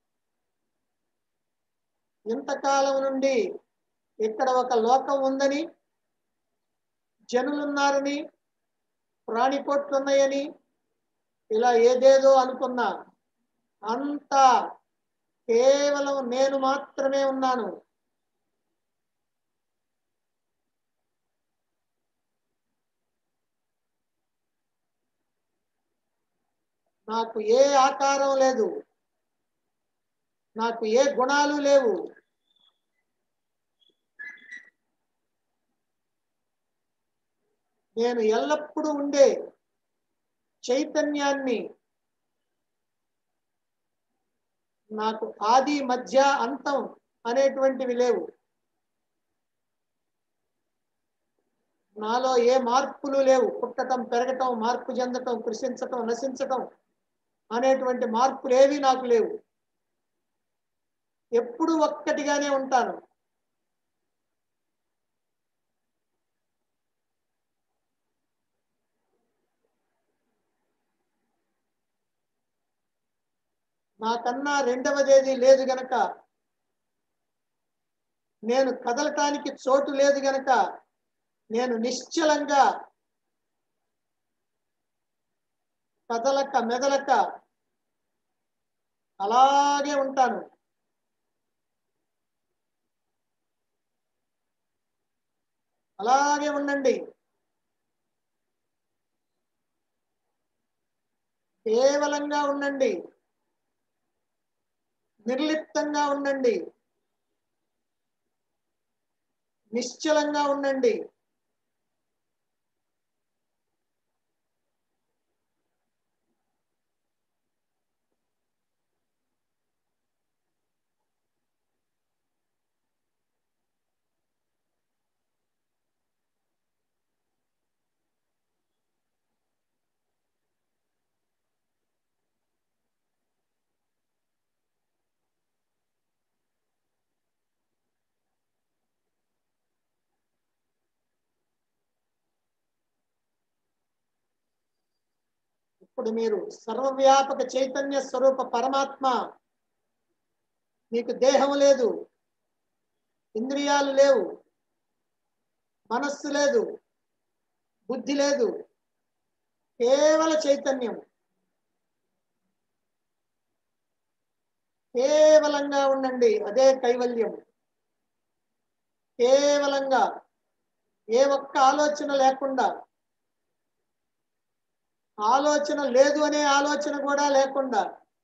Speaker 1: ఇంతకాలం నుండి ఇక్కడ ఒక లోకం ఉందని, జనులున్నారని, ప్రాణికోట్లున్నాయని ఇలా ఏదేదో అనుకున్నా. అంతా కేవలం నేను మాత్రమే ఉన్నాను. నాకు ఏ ఆకారం లేదు, నాకు ఏ గుణాలు లేవు. నేను ఎల్లప్పుడూ ఉండే చైతన్యాన్ని. నాకు ఆది మధ్య అంతం అనేటువంటివి లేవు. నాలో ఏ మార్పులు లేవు. పుట్టటం, పెరగటం, మార్పు చెందటం, కృషించటం, నశించటం అనేటువంటి మార్పులు ఏవి నాకు లేవు. ఎప్పుడు ఒక్కటిగానే ఉంటాను. నాకన్నా రెండవదేది లేదు గనక, నేను కదలటానికి చోటు లేదు గనక, నేను నిశ్చలంగా కదలక మెదలక అలాగే ఉంటాను. అలాగే ఉండండి. కేవలంగా ఉండండి, నిర్లిప్తంగా ఉండండి, నిశ్చలంగా ఉండండి. ఇప్పుడు మీరు సర్వవ్యాపక చైతన్య స్వరూప పరమాత్మ. మీకు దేహం లేదు, ఇంద్రియాలు లేవు, మనస్సు లేదు, బుద్ధి లేదు, కేవల చైతన్యం. కేవలంగా ఉండండి, అదే కైవల్యం. కేవలంగా ఏ ఒక్క ఆలోచన లేకుండా, ఆలోచన లేదు అనే ఆలోచన కూడా లేకుండా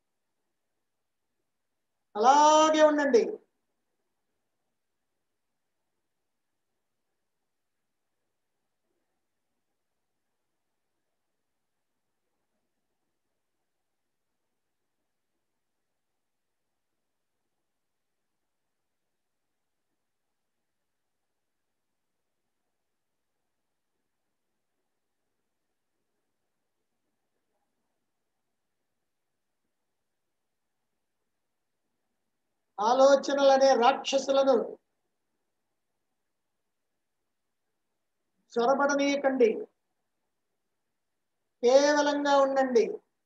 Speaker 1: అలాగే ఉండండి. ఆలోచనలనే రాక్షసులను చొరబడనీయకండి. కేవలంగా ఉండండి.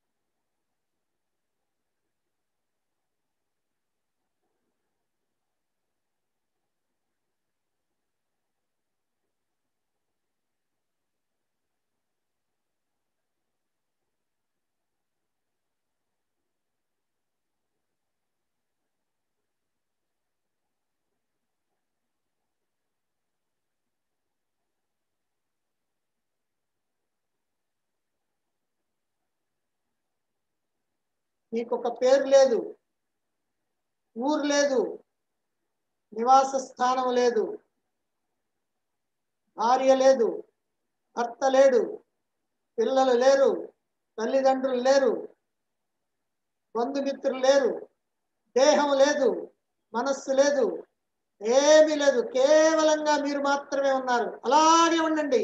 Speaker 1: మీకు ఒక పేరు లేదు, ఊరు లేదు, నివాస స్థానం లేదు, భార్య లేదు, భర్త లేడు, పిల్లలు లేరు, తల్లిదండ్రులు లేరు, బంధుమిత్రులు లేరు, దేహం లేదు, మనస్సు లేదు, ఏమీ లేదు. కేవలంగా మీరు మాత్రమే ఉన్నారు. అలాగే ఉండండి.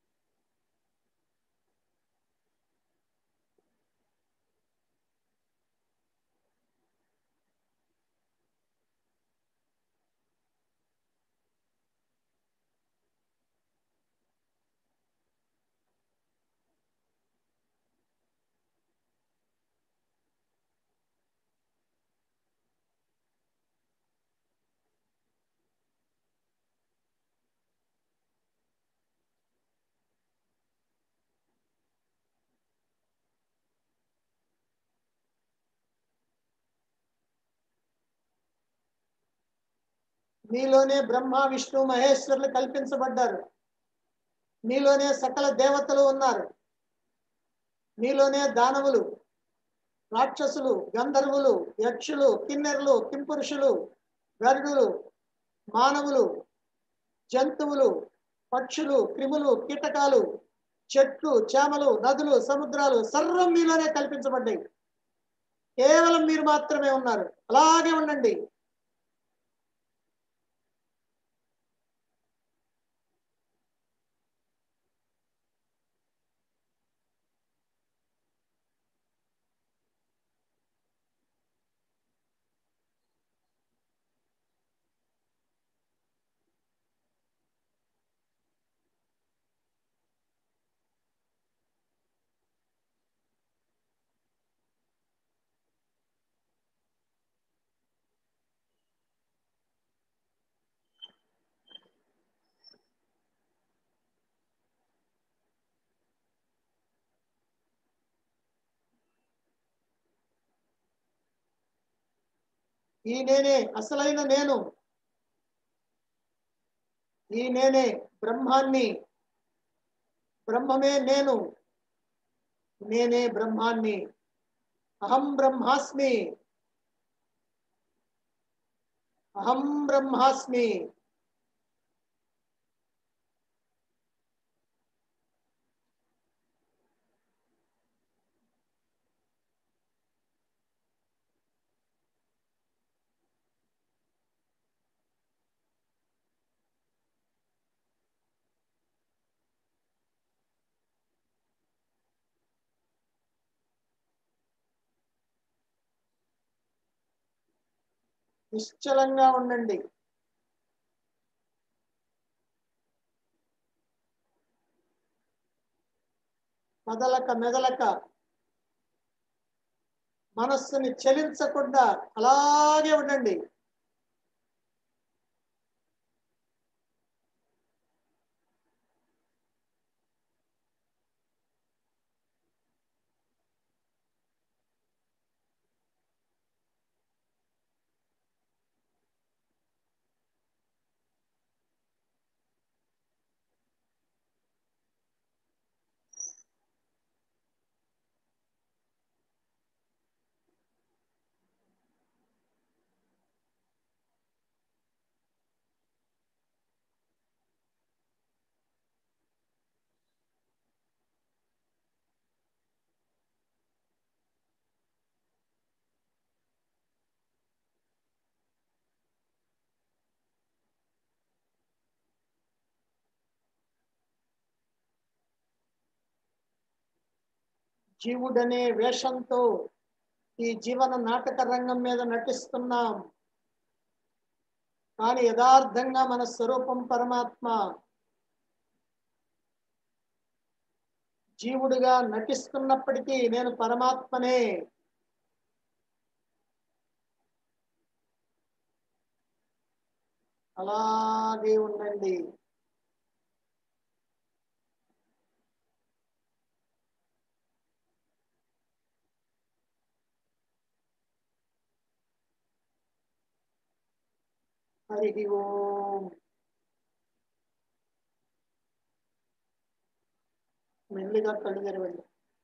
Speaker 1: మీలోనే బ్రహ్మ, విష్ణు, మహేశ్వరులు కల్పించబడ్డారు. మీలోనే సకల దేవతలు ఉన్నారు. మీలోనే దానవులు, రాక్షసులు, గంధర్వులు, యక్షులు, కిన్నెరులు, కింపురుషులు, గరుడులు, మానవులు, జంతువులు, పక్షులు, క్రిములు, కీటకాలు, చెట్లు, చేమలు, నదులు, సముద్రాలు సర్వం మీలోనే కల్పించబడ్డాయి. కేవలం మీరు మాత్రమే ఉన్నారు. అలాగే ఉండండి. ఈ నేనే అసలైన నేను. ఈ నేనే బ్రహ్మాన్ని. బ్రహ్మమే నేను. నేనే బ్రహ్మాన్ని. అహం బ్రహ్మాస్మి. అహం బ్రహ్మాస్మి. నిశ్చలంగా ఉండండి. కదలక మెదలక మనస్సుని చలించకుండా అలాగే ఉండండి. జీవుడనే వేషంతో ఈ జీవన నాటక రంగం మీద నటిస్తున్నాం, కానీ యథార్థంగా మన స్వరూపం పరమాత్మ. జీవుడిగా నటిస్తున్నప్పటికీ నేను పరమాత్మనే. అలాగే ఉండండి. హరి ఓం. మెల్లిగా కళ్ళు తెరవండి.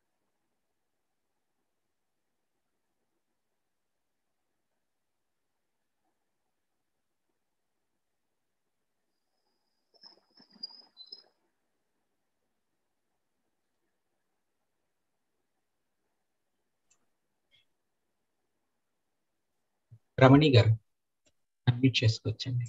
Speaker 4: రమణి గారు అన్మ్యూట్ చేసుకోవచ్చండి.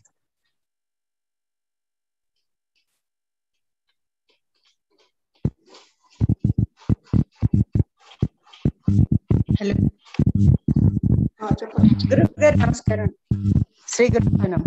Speaker 5: హలో
Speaker 1: చెప్పండి.
Speaker 5: గురువు గారు నమస్కారం. శ్రీ గురునం.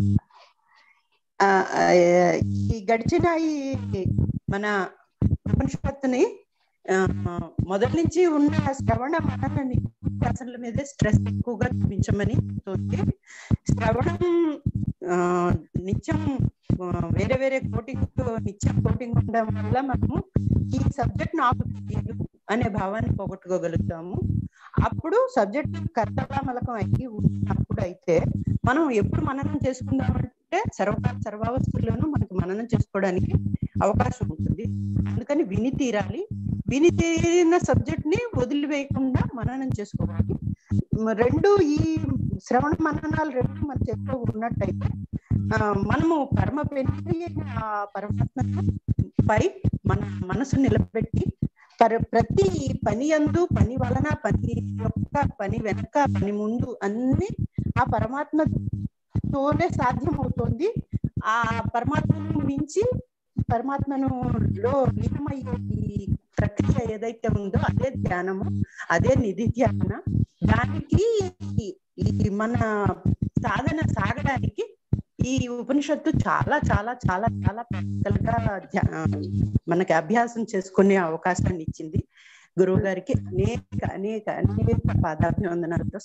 Speaker 5: ఈ గడిచిన ఈ మన ఉపనిషత్తుని మొదటి నుంచి ఉన్న శ్రవణ మనన నిత్యాసనల మీదే స్ట్రెస్ ఎక్కువగా చూపించమని తోటి, శ్రవణం నిత్యం వేరే వేరే నిత్యం కోటింగ్ ఉండడం వల్ల మనము ఈ సబ్జెక్ట్ నాకు తెలియదు అనే భావాన్ని పోగొట్టుకోగలుగుతాము. అప్పుడు సబ్జెక్ట్ కర్తవ్యమలకం అయ్యి ఉన్నప్పుడు అయితే మనం ఎప్పుడు మననం చేసుకుందామంటే సర్వావస్థల్లోనూ మనకి మననం చేసుకోవడానికి అవకాశం ఉంటుంది. అందుకని విని తీరాలి. విని తీరిన సబ్జెక్ట్ ని వదిలివేయకుండా మననం చేసుకోవాలి. రెండు ఈ శ్రవణ మననాలు రెండు మన చేతిలో ఉన్నట్టయితే మనము పరమ పెళ్లి పరమాత్మ పై మన మనసు నిలబెట్టి ప్రతి పని యందు, పని వలన, పని యొక్క, పని వెనక, పని ముందు అన్ని ఆ పరమాత్మతోనే సాధ్యమవుతోంది. ఆ పరమాత్మను మించి పరమాత్మను లో లీనమయ్యే ఈ ప్రక్రియ ఏదైతే ఉందో అదే ధ్యానము, అదే నిధి ధ్యాన. దానికి ఈ మన సాధన సాగడానికి ఈ ఉపనిషత్తు చాలా చాలా చాలా చాలా ప్రాక్టికల్ గా మనకి అభ్యాసం చేసుకునే అవకాశాన్ని ఇచ్చింది. గురువు గారికి అనేక అనేక అనేక పాదాభివందనాలతో.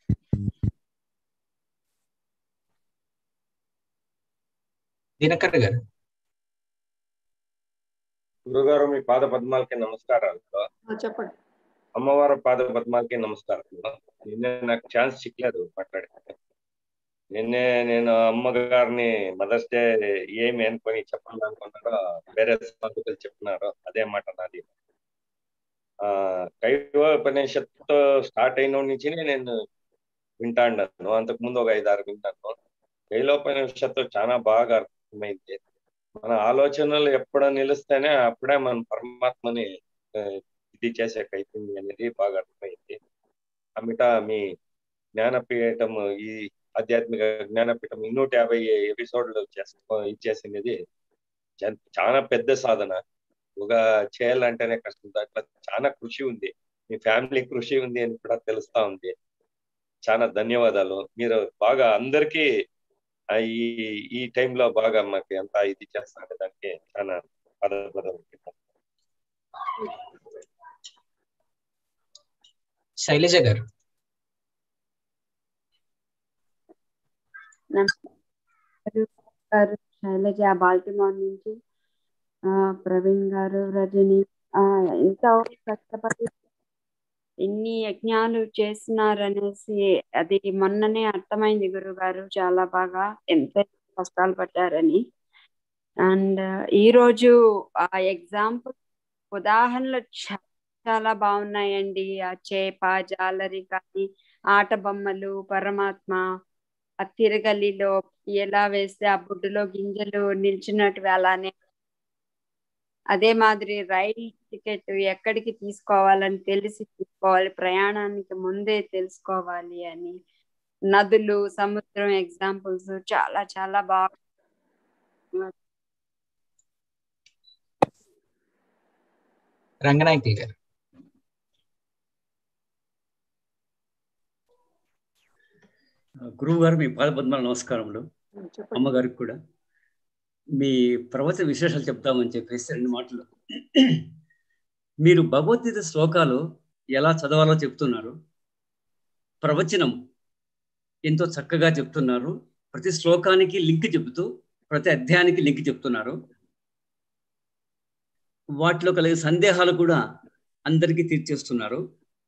Speaker 4: దినకర్ గారు.
Speaker 6: గురుగారు మీ పాద పద్మాలకి నమస్కారాలు.
Speaker 1: చెప్పండి.
Speaker 6: అమ్మవారి పాద పద్మాలకి నమస్కారాలు. నిన్నే నాకు ఛాన్స్ చిక్కలేదు మాట్లాడే. నిన్నే నేను అమ్మగారిని మదర్స్ డే ఏమి అనుకొని చెప్పాలనుకున్నారో వేరే సాధకులు చెప్తున్నారు, అదే మాట నాది. కైవోపనిషత్తు స్టార్ట్ అయిన నుంచి నేను వింటాను. అంతకుముందు ఒక 5-6 వింటాను. కైలోపనిషత్తు చాలా బాగా అర్థమైంది. మన ఆలోచనలు ఎప్పుడు నిలుస్తేనే అప్పుడే మన పరమాత్మని ఇది చేసేకైతుంది అనేది బాగా అర్థమైంది. అమిట మీ జ్ఞానపీఠం, ఈ ఆధ్యాత్మిక జ్ఞానపీఠం 150 ఎపిసోడ్లు ఇచ్చేసినది చాలా పెద్ద సాధన. ఒక చేయాలంటేనే కష్టం. దాంట్లో చాలా కృషి ఉంది, మీ ఫ్యామిలీ కృషి ఉంది అని కూడా తెలుస్తా ఉంది. చాలా ధన్యవాదాలు. మీరు బాగా అందరికీ ఈ టైంలో బాగా మాకు ఎంత ఇది చేస్తారంటే దానికి చాలా పదపదం.
Speaker 4: శైలజ గారు
Speaker 7: గారు, శైలజ బాల్టిమోర్ నుంచి, ప్రవీణ్ గారు, రజని, ఎంత కష్టపడి ఇన్ని యజ్ఞాలు చేస్తున్నారనేసి అది మొన్ననే అర్థమైంది గురుగారు. చాలా బాగా ఎంత కష్టాలు పడ్డారని. అండ్ ఈరోజు ఆ ఎగ్జాంపుల్ ఉదాహరణలు చాలా బాగున్నాయండి. ఆ చేప, జాలరి కానీ, ఆట బొమ్మలు, పరమాత్మ, ఆ తిరగలిలో ఎలా వేస్తే ఆ బుడ్డులో గింజలు నిల్చున్నట్టు అలానే, అదే మాదిరి రైల్ టికెట్ ఎక్కడికి తీసుకోవాలని తెలిసి తీసుకోవాలి, ప్రయాణానికి ముందే తెలుసుకోవాలి అని, నదులు, సముద్రం ఎగ్జాంపుల్స్ చాలా చాలా బాగా.
Speaker 4: రంగనాయకులు గారు.
Speaker 8: గురువు గారు, మీ పాదపద్మాల నమస్కారములు. అమ్మగారికి కూడా మీ ప్రవచన విశేషాలు చెప్తామని చెప్పేసి 2 మాటలు. మీరు భగవద్గీత శ్లోకాలు ఎలా చదవాలో చెప్తున్నారు, ప్రవచనం ఎంతో చక్కగా చెప్తున్నారు. ప్రతి శ్లోకానికి లింక్ చెబుతూ ప్రతి అధ్యాయానికి లింక్ చెప్తున్నారు. వాటిలో కలిగే సందేహాలు కూడా అందరికీ తీర్చేస్తున్నారు.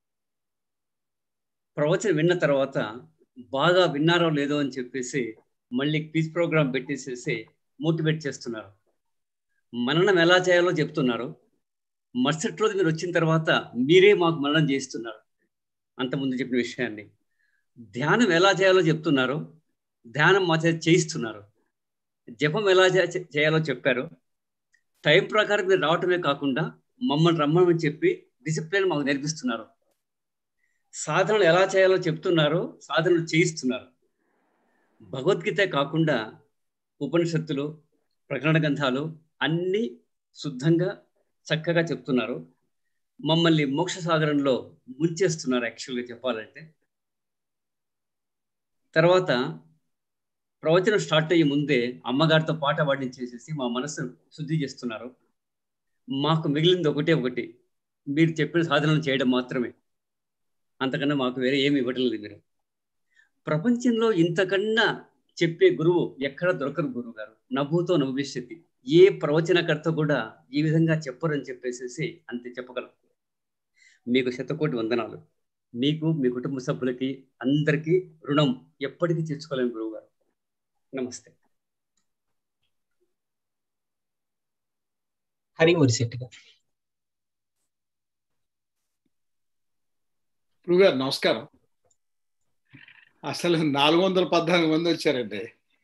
Speaker 8: ప్రవచనం విన్న తర్వాత బాగా విన్నారో లేదో అని చెప్పేసి మళ్ళీ క్విజ్ ప్రోగ్రామ్ పెట్టేసేసి మోటివేట్ చేస్తున్నారు. మననం ఎలా చేయాలో చెప్తున్నారు. మరుసటి రోజు మీరు వచ్చిన తర్వాత మీరే మాకు మననం చేస్తున్నారు అంతకుముందు చెప్పిన విషయాన్ని. ధ్యానం ఎలా చేయాలో చెప్తున్నారు, ధ్యానం మా చేత చేయిస్తున్నారు. జపం ఎలా చేయాలో చెప్పారు. టైం ప్రకారం మీరు రావటమే కాకుండా మమ్మల్ని రమ్మని చెప్పి డిసిప్లిన్ మాకు నేర్పిస్తున్నారు. సాధనలు ఎలా చేయాలో చెప్తున్నారు, సాధనలు చేయిస్తున్నారు. భగవద్గీత కాకుండా ఉపనిషత్తులు, ప్రకరణ గ్రంథాలు అన్నీ శుద్ధంగా చక్కగా చెప్తున్నారు. మమ్మల్ని మోక్ష సాగరంలో ముంచేస్తున్నారు యాక్చువల్గా చెప్పాలంటే. తర్వాత ప్రవచనం స్టార్ట్ అయ్యే ముందే అమ్మగారితో పాట పాడించేసేసి మా మనసును శుద్ధి చేస్తున్నారు. మాకు మిగిలింది ఒకటి, మీరు చెప్పిన సాధనలు చేయడం మాత్రమే. అంతకన్నా మాకు వేరే ఏమి ఇవ్వటం లేదు. మీరు ప్రపంచంలో ఇంతకన్నా చెప్పే గురువు ఎక్కడ దొరకరు గురువు గారు. నభూతో నభవిష్యతి. ఏ ప్రవచనకర్త కూడా ఈ విధంగా చెప్పరని చెప్పేసేసి అంతే చెప్పగలం. మీకు 100,000,000 వందనాలు. మీకు, మీ కుటుంబ సభ్యులకి అందరికీ రుణం ఎప్పటికీ తీర్చుకోలేము గురువు గారు. నమస్తే.
Speaker 4: హరిమురిశెట్టి గారు.
Speaker 9: గురుగారు నమస్కారం. అసలు 414 మంది వచ్చారండి.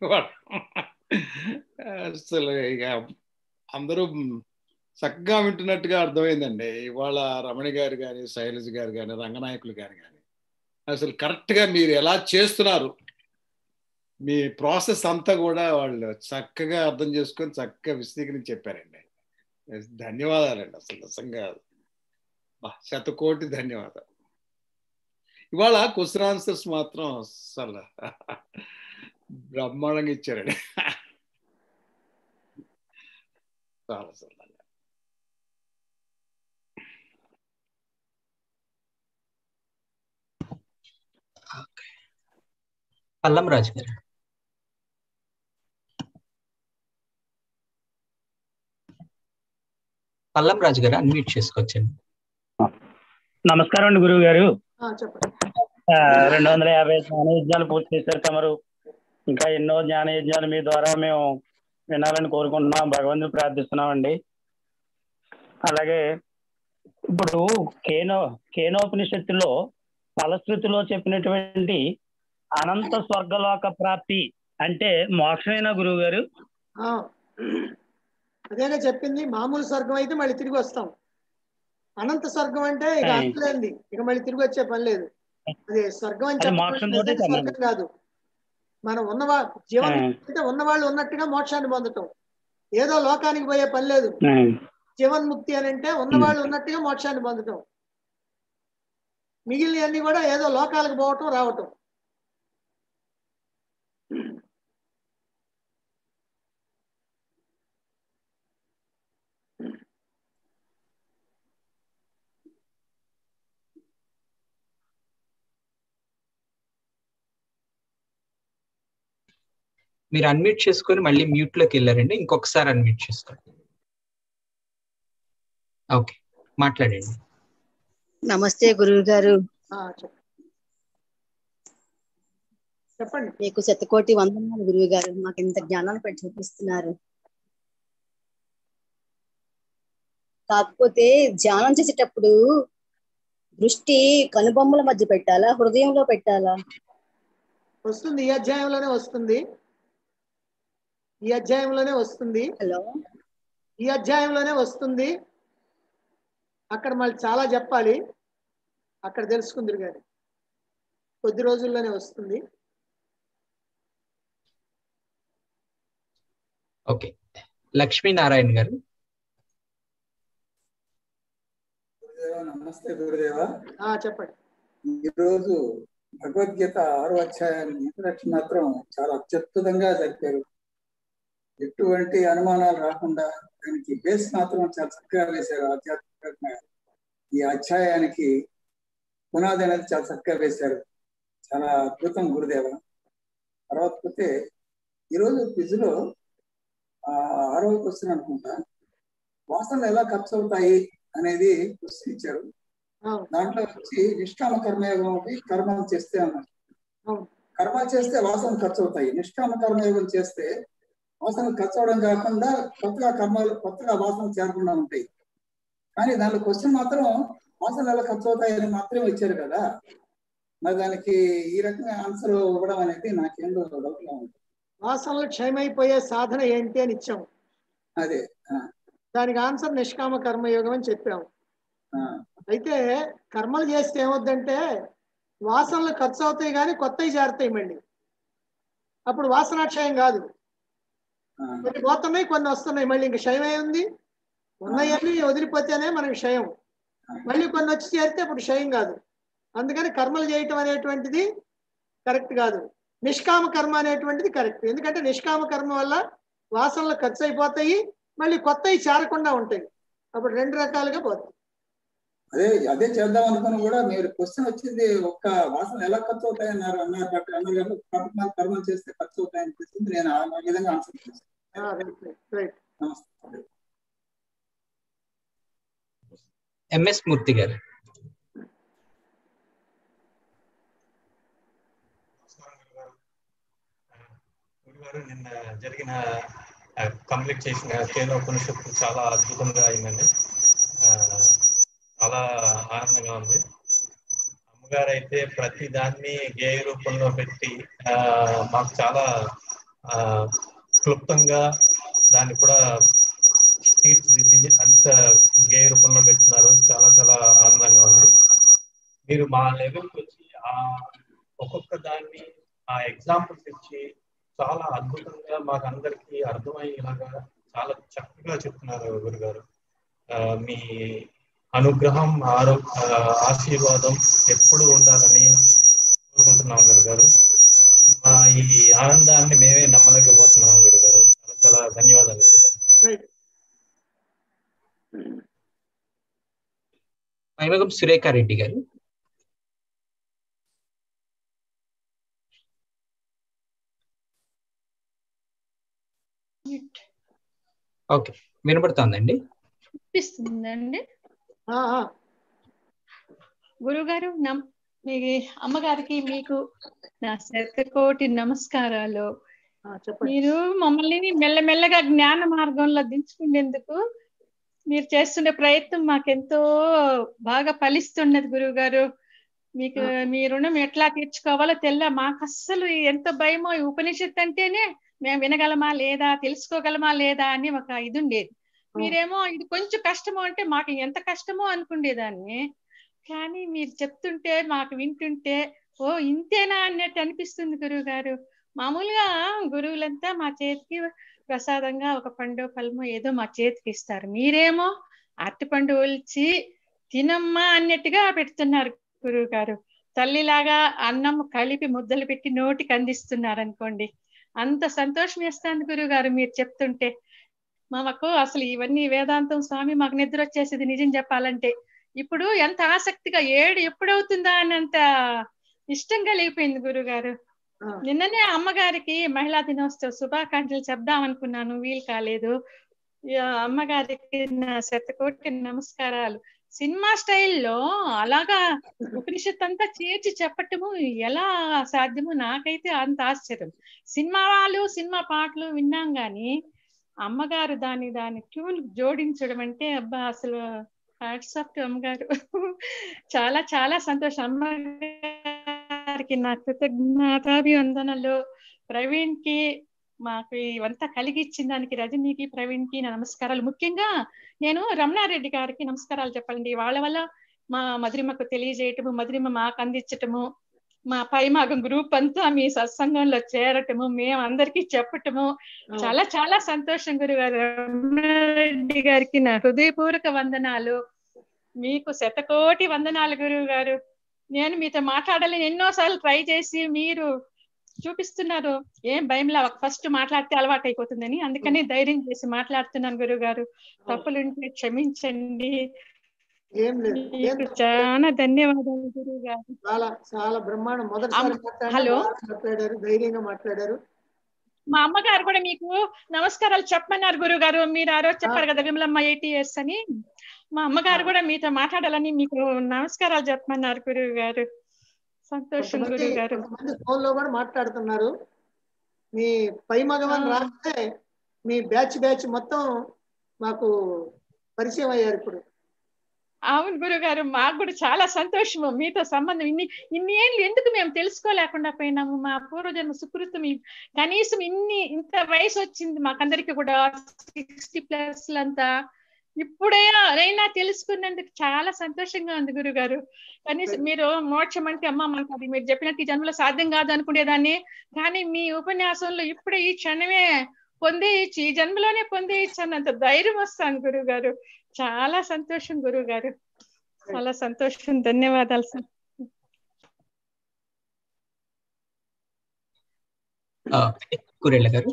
Speaker 9: అసలు ఇక అందరూ చక్కగా వింటున్నట్టుగా అర్థమైందండి. ఇవాళ రమణి గారు కానీ, శైలజ గారు కానీ, రంగనాయకులు గారు కానీ అసలు కరెక్ట్గా మీరు ఎలా చేస్తున్నారు, మీ ప్రాసెస్ అంతా కూడా వాళ్ళు చక్కగా అర్థం చేసుకొని చక్కగా విశదీకరించి చెప్పారండి. ధన్యవాదాలండి. అసలు నిజంగా 100,000,000 ధన్యవాదాలు. ఇవాళ క్వశ్చన్ ఆన్సర్స్ మాత్రం అసలు బ్రహ్మాండంగా ఇచ్చారండి. చాలా చాలా
Speaker 4: పల్లం రాజు గారు. పల్లం రాజు గారు అన్మ్యూట్ చేసుకోవచ్చండి.
Speaker 10: నమస్కారం అండి గురువు గారు.
Speaker 1: చెప్పండి.
Speaker 10: 250 జ్ఞాన యజ్ఞాలు పూర్తి చేశారు తమరు. ఇంకా ఎన్నో జ్ఞాన యజ్ఞాలు మీ ద్వారా మేము వినాలని కోరుకుంటున్నాం. భగవంతుని ప్రార్థిస్తున్నామండి. అలాగే ఇప్పుడు కేనోపనిషత్తులో ఫలశ్రుతిలో చెప్పినటువంటి అనంత స్వర్గలోక ప్రాప్తి అంటే మోక్షమేనా గురువు గారు?
Speaker 1: అదేగా చెప్పింది. మామూలు స్వర్గం అయితే మళ్ళీ తిరిగి వస్తాం. అనంత స్వర్గం అంటే ఇక అంతలేంది, ఇక మళ్ళీ తిరిగి వచ్చే పని లేదు. అది స్వర్గం అని చెప్పడం స్వర్గం కాదు. మనం జీవనం అంటే ఉన్నవాళ్ళు ఉన్నట్టుగా మోక్షాన్ని పొందటం. ఏదో లోకానికి పోయే పని లేదు. జీవన్ముక్తి అని అంటే ఉన్నవాళ్ళు ఉన్నట్టుగా మోక్షాన్ని పొందటం. మిగిలినవన్నీ కూడా ఏదో లోకాలకు పోవటం రావటం.
Speaker 4: మీరు అన్మ్యూట్ చేసుకొని మళ్ళీ మ్యూట్ లోకి వెళ్ళారండి, ఇంకొకసారి అన్మ్యూట్ చేసుకోండి. ఓకే, మాట్లాడండి.
Speaker 11: నమస్తే గురువు గారు.
Speaker 1: చెప్పండి.
Speaker 11: మీకు శతకోటి వందనాలు గురువు గారు, మాకు ఇంత జ్ఞానాన్ని పెట్టి చూపిస్తున్నారు. కాకపోతే ధ్యానం చేసేటప్పుడు దృష్టి కనుబొమ్మల మధ్య పెట్టాలా, హృదయంలో పెట్టాలా?
Speaker 1: వస్తుంది, ఈ అధ్యాయంలోనే వస్తుంది. ఈ అధ్యాయంలోనే వస్తుంది.
Speaker 11: హలో,
Speaker 1: ఈ అధ్యాయంలోనే వస్తుంది. అక్కడ మళ్ళీ చాలా చెప్పాలి, అక్కడ తెలుసుకుందరు కానీ కొద్ది రోజుల్లోనే వస్తుంది.
Speaker 4: ఓకే, లక్ష్మీనారాయణ గారు.
Speaker 12: నమస్తే గురుదేవా.
Speaker 1: చెప్పండి.
Speaker 12: ఈరోజు భగవద్గీత 6వ అధ్యాయాన్ని ఇంట్రడక్షన్ మాత్రం చాలా అత్యద్భుతంగా జరిపారు. ఎటువంటి అనుమానాలు రాకుండా దానికి బేస్ మాత్రం చాలా చక్కగా వేశారు. ఆధ్యాత్మికంగా ఈ అధ్యాయానికి పునాది అనేది చాలా చక్కగా వేశారు. చాలా అద్భుతం గురుదేవ. తర్వాత పోతే ఈరోజు క్విజ్లో 6వ క్వశ్చన్ అనుకుంటా, వాసనలు ఎలా ఖర్చు అవుతాయి అనేది క్వశ్చన్ ఇచ్చారు. దాంట్లో వచ్చి నిష్కామ కర్మయోగం కర్మలు చేస్తే అన్నారు. కర్మలు చేస్తే వాసనలు ఖర్చు అవుతాయి, నిష్కామ కర్మయోగం చేస్తే వాసనలు ఖర్చు అవడం కాకుండా కొత్తగా వాసనలు చేరకుండా ఉంటాయి. కానీ దాంట్లో క్వశ్చన్ మాత్రం వాసనలు ఎలా ఖర్చు అవుతాయి అని మాత్రమే ఇచ్చారు కదా. మరి దానికి ఈ రకంగా ఆన్సర్ ఇవ్వడం అనేది నాకేందో డౌట్గా ఉంది.
Speaker 1: వాసనలు క్షయమైపోయే సాధన ఏంటి అని ఇచ్చాము.
Speaker 12: అదే
Speaker 1: దానికి ఆన్సర్ నిష్కామ కర్మయోగం అని చెప్పాము. అయితే కర్మలు చేస్తే ఏమవుద్దంటే వాసనలు ఖర్చు అవుతాయి కానీ కొత్తవి చేరుతాయి మళ్ళీ. అప్పుడు వాసనాక్షయం కాదు. కొన్ని పోతున్నాయి, కొన్ని వస్తున్నాయి, మళ్ళీ ఇంక క్షయమే ఉంది. ఉన్నాయని వదిలిపోతేనే మనకి క్షయం. మళ్ళీ కొన్ని వచ్చి చేరితే అప్పుడు క్షయం కాదు. అందుకని కర్మలు చేయటం అనేటువంటిది కరెక్ట్ కాదు. నిష్కామ కర్మ అనేటువంటిది కరెక్ట్. ఎందుకంటే నిష్కామ కర్మ వల్ల వాసనలు ఖర్చు అయిపోతాయి, మళ్ళీ కొత్తవి చేరకుండా ఉంటాయి. అప్పుడు రెండు రకాలుగా పోతాయి.
Speaker 12: అదే చేద్దాం అనుకుని కూడా మీరు క్వశ్చన్ వచ్చింది ఒక్క వాసన ఎలా ఖర్చు అవుతాయి అన్నారు కర్మలు చేస్తే ఖర్చు అవుతాయని చెప్పింది. నేను ఆ విధంగా ఆన్సర్ చేస్తాను.
Speaker 4: ఎంఎస్ మూర్తి గారు.
Speaker 13: గురుగారు, నిన్న జరిగిన కంప్లీట్ చేసిన కేనోపనిషత్తు చాలా అద్భుతంగా అయిందండి. చాలా ఆనందంగా ఉంది. అమ్మగారు అయితే ప్రతి దాన్ని గేయ రూపంలో పెట్టి మాకు చాలా క్లుప్తంగా దాన్ని కూడా తీర్చిదిద్ది అంత గేయ రూపంలో పెడుతున్నారు. చాలా చాలా ఆనందంగా ఉంది. మీరు మా లెవెల్కి వచ్చి ఒక్కొక్క దాన్ని ఎగ్జాంపుల్స్ ఇచ్చి చాలా అద్భుతంగా మాకు అందరికీ అర్థమయ్యేలాగా చాలా చక్కగా చెప్తున్నారు గురుగారు. మీ అనుగ్రహం ఆశీర్వాదం ఎప్పుడు ఉండాలని కోరుకుంటున్నాం గురుగారు. మా ఈ ఆనందాన్ని మేమే నమ్మలేకపోతున్నాం గురుగారు. చాలా చాలా ధన్యవాదాలు గురుగారు.
Speaker 4: మైమగం సురేఖారెడ్డి గారు. ఓకే, వినపడుతుందండి?
Speaker 14: వినిపిస్తుందండి. గురుగారు, మీ అమ్మగారికి మీకు నా శతకోటి నమస్కారాలు. మీరు మమ్మల్ని మెల్లమెల్లగా జ్ఞాన మార్గంలో దించుకునేందుకు మీరు చేస్తున్న ప్రయత్నం మాకెంతో బాగా ఫలిస్తున్నది గురువు గారు. మీకు మీ రుణం ఎట్లా తీర్చుకోవాలో మాకు అస్సలు ఎంత భయమో. ఈ ఉపనిషత్తు అంటేనే మేము వినగలమా లేదా, తెలుసుకోగలమా లేదా అని ఒక ఇది ఉండేది. మీరేమో ఇది కొంచెం కష్టమో అంటే మాకు ఎంత కష్టమో అనుకునేదాన్ని. కానీ మీరు చెప్తుంటే మాకు వింటుంటే ఓ ఇంతేనా అన్నట్టు అనిపిస్తుంది గురువు గారు. మామూలుగా గురువులంతా మా చేతికి ప్రసాదంగా ఒక పండు ఫలమో ఏదో మా చేతికి ఇస్తారు. మీరేమో అరటిపండు ఒలిచి తినమ్మా అన్నట్టుగా పెడుతున్నారు గురువు గారు. తల్లిలాగా అన్నం కలిపి ముద్దలు పెట్టి నోటికి అందిస్తున్నారు అనుకోండి. అంత సంతోషం వేస్తుంది గురువు గారు మీరు చెప్తుంటే. మాకు అసలు ఇవన్నీ వేదాంతం స్వామి మాకు నిద్ర వచ్చేసేది నిజం చెప్పాలంటే. ఇప్పుడు ఎంత ఆసక్తిగా ఎప్పుడవుతుందా అని అంత ఇష్టంగా లేకపోయింది గురువు గారు. నిన్ననే అమ్మగారికి మహిళా దినోత్సవ శుభాకాంక్షలు చెప్దాం అనుకున్నాను, వీలు కాలేదు. అమ్మగారికి నా శతకోటి నమస్కారాలు. సినిమా స్టైల్లో అలాగా ఉపనిషత్ అంతా చేర్చి చెప్పటము ఎలా సాధ్యమో నాకైతే అంత ఆశ్చర్యం. సినిమా వాళ్ళు సినిమా పాటలు విన్నాం గాని అమ్మగారు దాని ట్యూన్ జోడించడం అంటే అబ్బా అసలు హ్యాట్స్ ఆఫ్ టు అమ్మగారు. చాలా చాలా సంతోషం. అమ్మగారికి నా కృతజ్ఞతాభివందనలు. ప్రవీణ్ కి మాకు ఇవంతా కలిగిచ్చిన దానికి రజనీకి, ప్రవీణ్ కి నా నమస్కారాలు. ముఖ్యంగా నేను రమణారెడ్డి గారికి నమస్కారాలు చెప్పాలండి. వాళ్ళ వల్ల మా మధురిమకు తెలియజేయటము, మధురిమ మాకు అందించటము, మా పైమాగం గ్రూప్ అంతా మీ సత్సంగంలో చేరటము, మేము అందరికీ చెప్పటము చాలా చాలా సంతోషం. గురుగారు రమణారెడ్డి గారికి నా హృదయపూర్వక వందనాలు. మీకు శతకోటి వందనాలు గురువు గారు. నేను మీతో మాట్లాడాలని ఎన్నోసార్లు ట్రై చేసి మీరు చూపిస్తున్నారు ఏం భయంలా ఫస్ట్ మాట్లాడితే అలవాటు అయిపోతుందని, అందుకని ధైర్యం చేసి మాట్లాడుతున్నాను గురువు గారు. తప్పులుంటే క్షమించండి.
Speaker 1: ఏం లేదు,
Speaker 14: చాలా ధన్యవాదాలు గురువు గారు.
Speaker 1: చాలా చాలా బ్రహ్మాండం. మొదటిసారి
Speaker 14: హలో
Speaker 1: మాట్లాడారు, ధైర్యంగా మాట్లాడారు.
Speaker 14: మా అమ్మగారు కూడా మీకు నమస్కారాలు చెప్పమన్నారు గురువు గారు. మీరు ఆ రోజు చెప్పారు కదా విమలమ్మ 80 years అని. మా అమ్మగారు కూడా మీతో మాట్లాడాలని మీకు నమస్కారాలు చెప్పమన్నారు గురువు గారు. సంతోషం గురువు గారు.
Speaker 1: ఫోన్ లో కూడా మాట్లాడుతున్నారు. మీ పై మగవన్ రాస్తే మీ బ్యాచ్ మొత్తం మాకు పరిచయం అయ్యారు ఇప్పుడు.
Speaker 14: అవును గురుగారు, మాకు కూడా చాలా సంతోషము. మీతో సంబంధం ఇన్ని ఏళ్ళు ఎందుకు మేము తెలుసుకోలేకుండా పోయినాము. మా పూర్వజన్మ సుకృతం. కనీసం ఇంత వయసు వచ్చింది మాకందరికి కూడా 60+ అంతా. ఇప్పుడైనా తెలుసుకున్నందుకు చాలా సంతోషంగా ఉంది గురుగారు. కనీసం మీరు మోక్షం అంటే అమ్మ మనకు అది మీరు చెప్పినట్టు ఈ జన్మలో సాధ్యం కాదు అనుకునేదాన్ని, కానీ మీ ఉపన్యాసంలో ఇప్పుడే ఈ క్షణమే పొందేయచ్చు, ఈ జన్మలోనే పొందేయచ్చు అన్నంత ధైర్యం వస్తాను గురువు గారు. చాలా సంతోషం గురువు గారు, చాలా సంతోషం. ధన్యవాదాలు సార్.
Speaker 4: కురేళ్ళ గారు.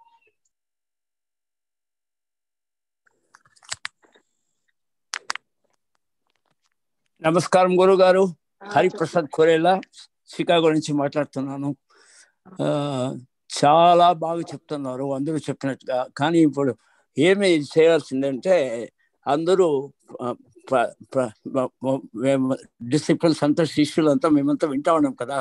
Speaker 15: నమస్కారం గురువు గారు. హరిప్రసాద్ కొరేలా, చికాగో నుంచి మాట్లాడుతున్నాను. చాలా బాగా చెప్తున్నారు అందరూ చెప్పినట్టుగా. కానీ ఇప్పుడు ఏమి చేయాల్సిందంటే అందరూ డిసిప్లిన్స్ అంతా శిష్యులంతా మేమంతా వింటా ఉన్నాం కదా,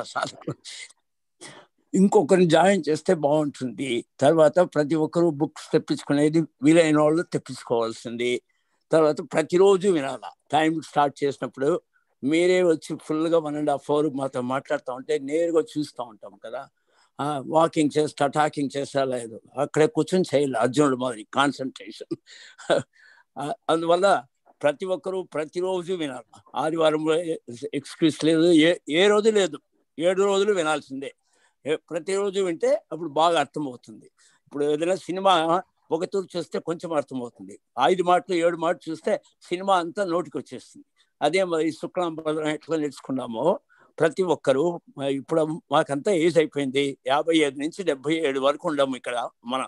Speaker 15: ఇంకొకరిని జాయిన్ చేస్తే బాగుంటుంది. తర్వాత ప్రతి ఒక్కరూ బుక్స్ తెప్పించుకునేది వీలైన వాళ్ళు తెప్పించుకోవాల్సింది. తర్వాత ప్రతిరోజు వినాల. టైం స్టార్ట్ చేసినప్పుడు మీరే వచ్చి ఫుల్గా 1.5 hours మాతో మాట్లాడుతూ ఉంటే నేరుగా చూస్తూ ఉంటాం కదా. వాకింగ్ చేస్తా టాకింగ్ చేస్తా లేదు, అక్కడే కూర్చొని చేయాలి అర్జునుడు మాదిరి కాన్సన్ట్రేషన్. అందువల్ల ప్రతి ఒక్కరూ ప్రతిరోజు వినాలి. ఆదివారంలో ఎక్స్క్యూజ్ లేదు, ఏ రోజు లేదు, 7 రోజులు వినాల్సిందే. ప్రతిరోజు వింటే అప్పుడు బాగా అర్థమవుతుంది. ఇప్పుడు ఏదైనా సినిమా ఒక తూరు చూస్తే కొంచెం అర్థమవుతుంది, 5 మాటలు 7 మాటలు చూస్తే సినిమా అంతా నోటికి వచ్చేస్తుంది. అదే మరి శుక్లాంబరం ఎట్లా నేర్చుకున్నామో ప్రతి ఒక్కరూ. ఇప్పుడు మాకంతా ఏజ్ అయిపోయింది, 55 నుంచి 77 వరకు ఉన్నాము ఇక్కడ. మన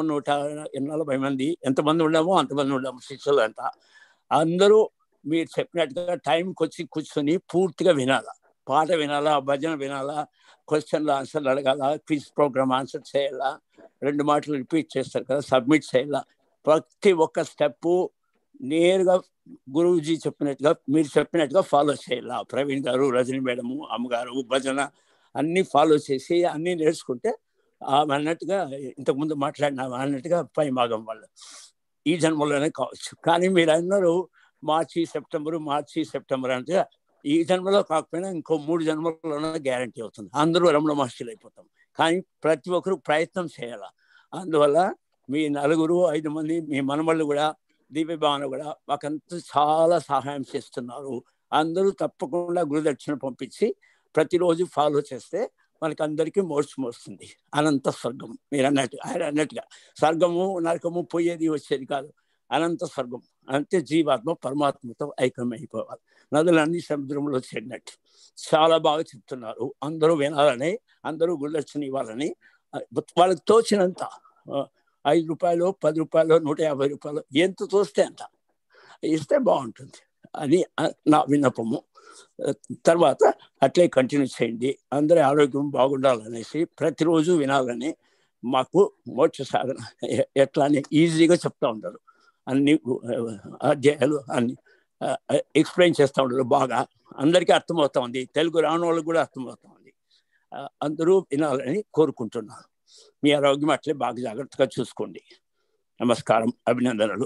Speaker 15: 340 మంది ఎంతమంది ఉన్నామో అంతమంది ఉన్నాము శిష్యులు అంతా. అందరూ మీరు చెప్పినట్టుగా టైంకి వచ్చి కూర్చొని పూర్తిగా వినాలా, పాట వినాలా, భజన వినాలా, క్వశ్చన్లు ఆన్సర్లు అడగాల, క్విజ్ ప్రోగ్రామ్ ఆన్సర్ చేయాలా, 2 మాటలు రిపీట్ చేస్తారు కదా, సబ్మిట్ చేయాలా. ప్రతి ఒక్క స్టెప్పు నేరుగా గురువుజీ చెప్పినట్టుగా మీరు చెప్పినట్టుగా ఫాలో చేయాలా. ప్రవీణ్ గారు, రజని మేడము, అమ్మగారు, భజన అన్నీ ఫాలో చేసి అన్నీ నేర్చుకుంటే అన్నట్టుగా ఇంతకుముందు మాట్లాడినా అన్నట్టుగా పై భాగం వాళ్ళు ఈ జన్మలోనే కావచ్చు. కానీ మీరు అన్నారు మార్చి సెప్టెంబర్ అంటే ఈ జన్మలో కాకపోయినా ఇంకో 3 జన్మల్లోనే గ్యారంటీ అవుతుంది. అందరూ రమణ మహర్షులు అయిపోతాం. కానీ ప్రతి ఒక్కరు ప్రయత్నం చేయాల. అందువల్ల మీ 4-5 మంది మీ మనమళ్ళు కూడా దివ్యభావన కూడా మాకంతా చాలా సహాయం చేస్తున్నారు. అందరూ తప్పకుండా గురుదక్షిణ పంపించి ప్రతిరోజు ఫాలో చేస్తే మనకి అందరికీ మోక్షం వస్తుంది. అనంత స్వర్గం. మీరు ఆయన అన్నట్టుగా స్వర్గము నరకము పోయేది వచ్చేది కాదు, అనంత స్వర్గం. అంతే జీవాత్మ పరమాత్మతో ఐక్యమైపోవాలి, నదులన్నీ సముద్రంలో చేరినట్టు. చాలా బాగా చెప్తున్నారు. అందరూ వినాలని, అందరూ గురుదక్షిణ ఇవ్వాలని, వాళ్ళకి తోచినంత 5 రూపాయలు, 10 రూపాయలు, 150 రూపాయలు ఎంత తోస్తే అంత ఇస్తే బాగుంటుంది అని నా విన్నపము. తర్వాత అట్లే కంటిన్యూ చేయండి. అందరి ఆరోగ్యం బాగుండాలనేసి ప్రతిరోజు వినాలని మాకు మోక్ష సాధన ఎట్లా అని ఈజీగా చెప్తా ఉంటారు. అన్ని అధ్యాయాలు అన్ని ఎక్స్ప్లెయిన్ చేస్తూ ఉంటారు. బాగా అందరికీ అర్థమవుతా ఉంది, తెలుగు రాని వాళ్ళకి కూడా అర్థమవుతా ఉంది. అందరూ వినాలని కోరుకుంటున్నాను. మీ ఆరోగ్యం అట్లే బాగా జాగ్రత్తగా చూసుకోండి. నమస్కారం, అభినందనలు.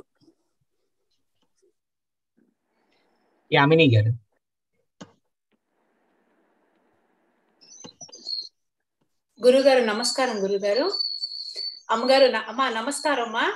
Speaker 4: యామిని గారు.
Speaker 16: గురుగారు నమస్కారం. గురుగారు, అమ్మగారు, అమ్మా నమస్కారం. అమ్మా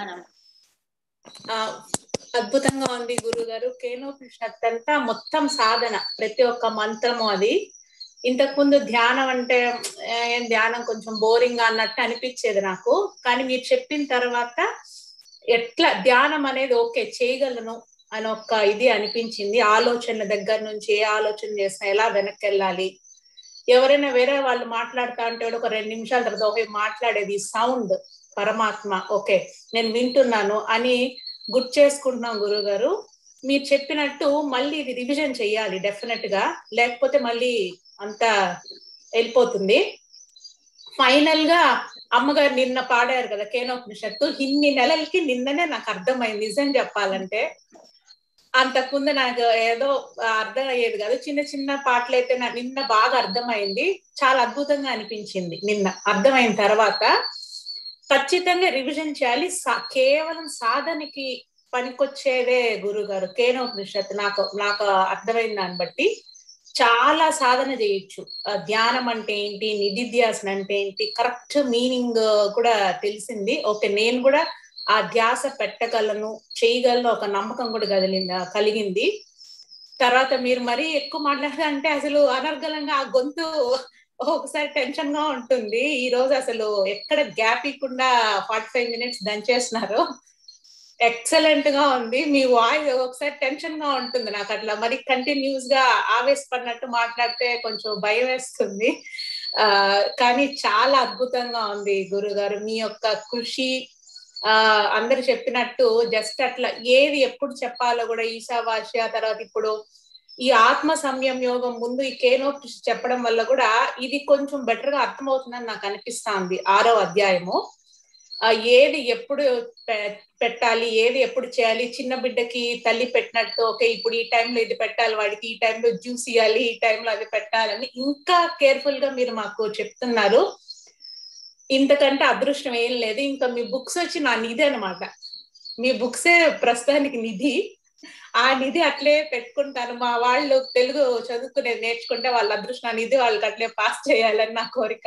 Speaker 16: అద్భుతంగా ఉంది గురుగారు. కేనోపనిషత్తు అంతా మొత్తం సాధన, ప్రతి ఒక్క మంత్రము అది. ఇంతకు ముందు ధ్యానం అంటే ధ్యానం కొంచెం బోరింగ్ అన్నట్టు అనిపించేది నాకు. కానీ మీరు చెప్పిన తర్వాత ఎట్లా ధ్యానం అనేది ఓకే చేయగలను అని ఒక ఇది అనిపించింది. ఆలోచన దగ్గర నుంచి ఏ ఆలోచన చేసినా ఎలా వెనక్కి వెళ్ళాలి. ఎవరైనా వేరే వాళ్ళు మాట్లాడుతా అంటే ఒక 2 నిమిషాల తర్వాత ఓకే మాట్లాడేది సౌండ్ పరమాత్మ, ఓకే నేను వింటున్నాను అని గుర్తు చేసుకుంటున్నాం గురుగారు. మీరు చెప్పినట్టు మళ్ళీ ఇది రివిజన్ చెయ్యాలి డెఫినెట్ గా, లేకపోతే మళ్ళీ అంతా వెళ్ళిపోతుంది. ఫైనల్ గా అమ్మగారు నిన్న పాడారు కదా కేనోపనిషత్తు, ఇన్ని నెలలకి నిన్ననే నాకు అర్థమైంది నిజం చెప్పాలంటే. అంతకుముందు నాకు ఏదో అర్థం అయ్యేది కాదు, చిన్న చిన్న పాటలు అయితే నాకు నిన్న బాగా అర్థమైంది. చాలా అద్భుతంగా అనిపించింది నిన్న అర్థమైన తర్వాత. ఖచ్చితంగా రివిజన్ చేయాలి. కేవలం సాధనకి పనికొచ్చేదే గురుగారు కేనోపనిషత్తు. నాకు అర్థమైన దాన్ని బట్టి చాలా సాధన చేయొచ్చు. ధ్యానం అంటే ఏంటి, నిధిధ్యాసన అంటే ఏంటి, కరెక్ట్ మీనింగ్ కూడా తెలిసింది. ఓకే నేను కూడా ఆ ధ్యాస పెట్టగలను, చేయగలను, ఒక నమ్మకం కూడా కలిగింది. తర్వాత మీరు మరీ ఎక్కువ మాట్లాడారంటే అసలు అనర్గళంగా ఆ గొంతు ఒకసారి టెన్షన్ గా ఉంటుంది. ఈ రోజు అసలు ఎక్కడ గ్యాప్ ఇవ్వకుండా 45 మినిట్స్ దంచేస్తున్నారు. ఎక్సలెంట్ గా ఉంది. మీ వాయిస్ ఒకసారి టెన్షన్ గా ఉంటుంది నాకు. అట్లా మరి కంటిన్యూస్ గా ఆవేశపడినట్టు మాట్లాడితే కొంచెం భయం వేస్తుంది. కానీ చాలా అద్భుతంగా ఉంది గురుగారు. మీ యొక్క కృషి అందరు చెప్పినట్టు జస్ట్ అట్లా ఏది ఎప్పుడు చెప్పాలో కూడా ఈశావాస్య, తర్వాత ఇప్పుడు ఈ ఆత్మ సంయమ యోగం ముందు ఈ కేనోపనిషత్తు చెప్పడం వల్ల కూడా ఇది కొంచెం బెటర్ గా అర్థమవుతుందని నాకు అనిపిస్తుంది. 6వ అధ్యాయము ఏది ఎప్పుడు పెట్టాలి, ఏది ఎప్పుడు చేయాలి. చిన్న బిడ్డకి తల్లి పెట్టినట్టు ఓకే ఇప్పుడు ఈ టైంలో ఇది పెట్టాలి, వాడికి ఈ టైంలో జ్యూస్ ఇవ్వాలి, ఈ టైంలో అది పెట్టాలని ఇంకా కేర్ఫుల్ గా మీరు మాకు చెప్తున్నారు. ఇంతకంటే అదృష్టం ఏం లేదు. ఇంకా మీ బుక్స్ వచ్చి నా నిధి అనమాట. మీ బుక్సే ప్రస్తుతానికి నిధి. ఆ నిధి అట్లే పెట్టుకుంటాను. మా వాళ్ళు తెలుగు చదువుకునేది నేర్చుకుంటే వాళ్ళ అదృష్టం నిధి వాళ్ళకి అట్లే పాస్ చేయాలని నా కోరిక.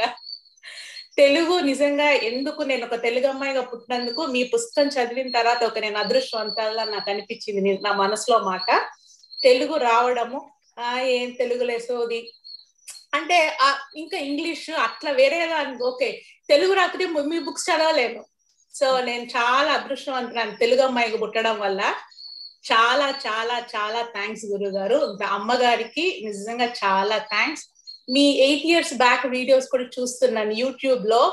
Speaker 16: తెలుగు నిజంగా ఎందుకు నేను ఒక తెలుగు అమ్మాయిగా పుట్టినందుకు మీ పుస్తకం చదివిన తర్వాత ఒక నేను అదృష్టవంతాలా నాకు అనిపించింది నా మనసులో మాట. తెలుగు రావడము ఏం తెలుగు లేసోది అంటే ఇంకా ఇంగ్లీష్ అట్లా వేరేగా ఓకే తెలుగు రాకపోతే మీ బుక్స్ చదవలేను. సో నేను చాలా అదృష్టవంతురాను తెలుగు అమ్మాయిగా పుట్టడం వల్ల. చాలా చాలా చాలా థ్యాంక్స్ గురుగారు. అమ్మగారికి నిజంగా చాలా థ్యాంక్స్. మీ 8 years బ్యాక్ వీడియోస్ కూడా చూస్తున్నాను యూట్యూబ్ లో.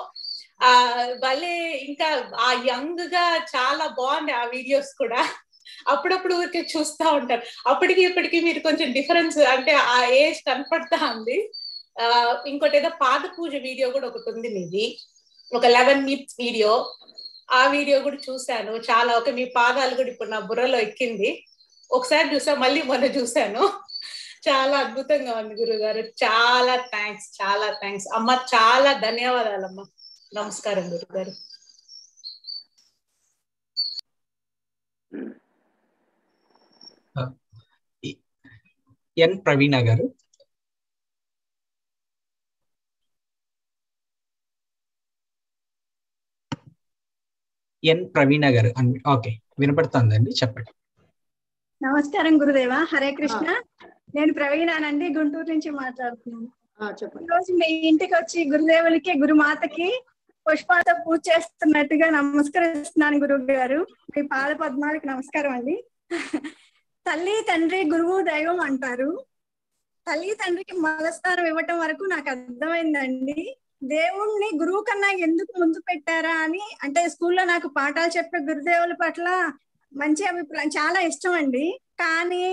Speaker 16: భలే ఇంకా ఆ యంగ్ గా చాలా బాగుంది ఆ వీడియోస్ కూడా. అప్పుడప్పుడు ఊరికే చూస్తా ఉంటారు. అప్పటికి ఇప్పటికి మీరు కొంచెం డిఫరెన్స్ అంటే ఆ ఏజ్ కనపడతా ఉంది. ఇంకోటి ఏదో పాద పూజ వీడియో కూడా ఒకటి ఉంది మీది, ఒక 11 minutes వీడియో. ఆ వీడియో కూడా చూశాను. చాలా ఒక మీ పాదాలు కూడా ఇప్పుడు నా బుర్రలో ఎక్కింది. ఒకసారి చూసా, మళ్ళీ మొన్న చూశాను. చాలా అద్భుతంగా ఉంది గురుగారు. చాలా థ్యాంక్స్, చాలా థ్యాంక్స్ అమ్మ. చాలా ధన్యవాదాలమ్మా. నమస్కారం గురుగారు.
Speaker 4: ఎన్ ప్రవీణ గారు. ఎన్ ప్రవీణ గారు ఓకే వినపడుతుందండి, చెప్పండి.
Speaker 17: నమస్కారం గురుదేవ. హరే కృష్ణ. నేను ప్రవీణానండి, గుంటూరు నుంచి మాట్లాడుతున్నాను. ఈ రోజు మీ ఇంటికి వచ్చి గురుదేవులకి గురుమాతకి పుష్పాలతో పూజ చేస్తున్నట్టుగా నమస్కరిస్తున్నాను గురువు గారు. మీ పాద పద్మాలకి నమస్కారం అండి. తల్లి తండ్రి గురువు దైవం అంటారు. తల్లి తండ్రికి మొదస్థానం ఇవ్వటం వరకు నాకు అర్థమైందండి. దేవుణ్ణి గురువు కన్నా ఎందుకు ముందు పెట్టారా అని. అంటే స్కూల్లో నాకు పాఠాలు చెప్పే గురుదేవుల పట్ల మంచి అభిప్రాయం, చాలా ఇష్టం అండి. కానీ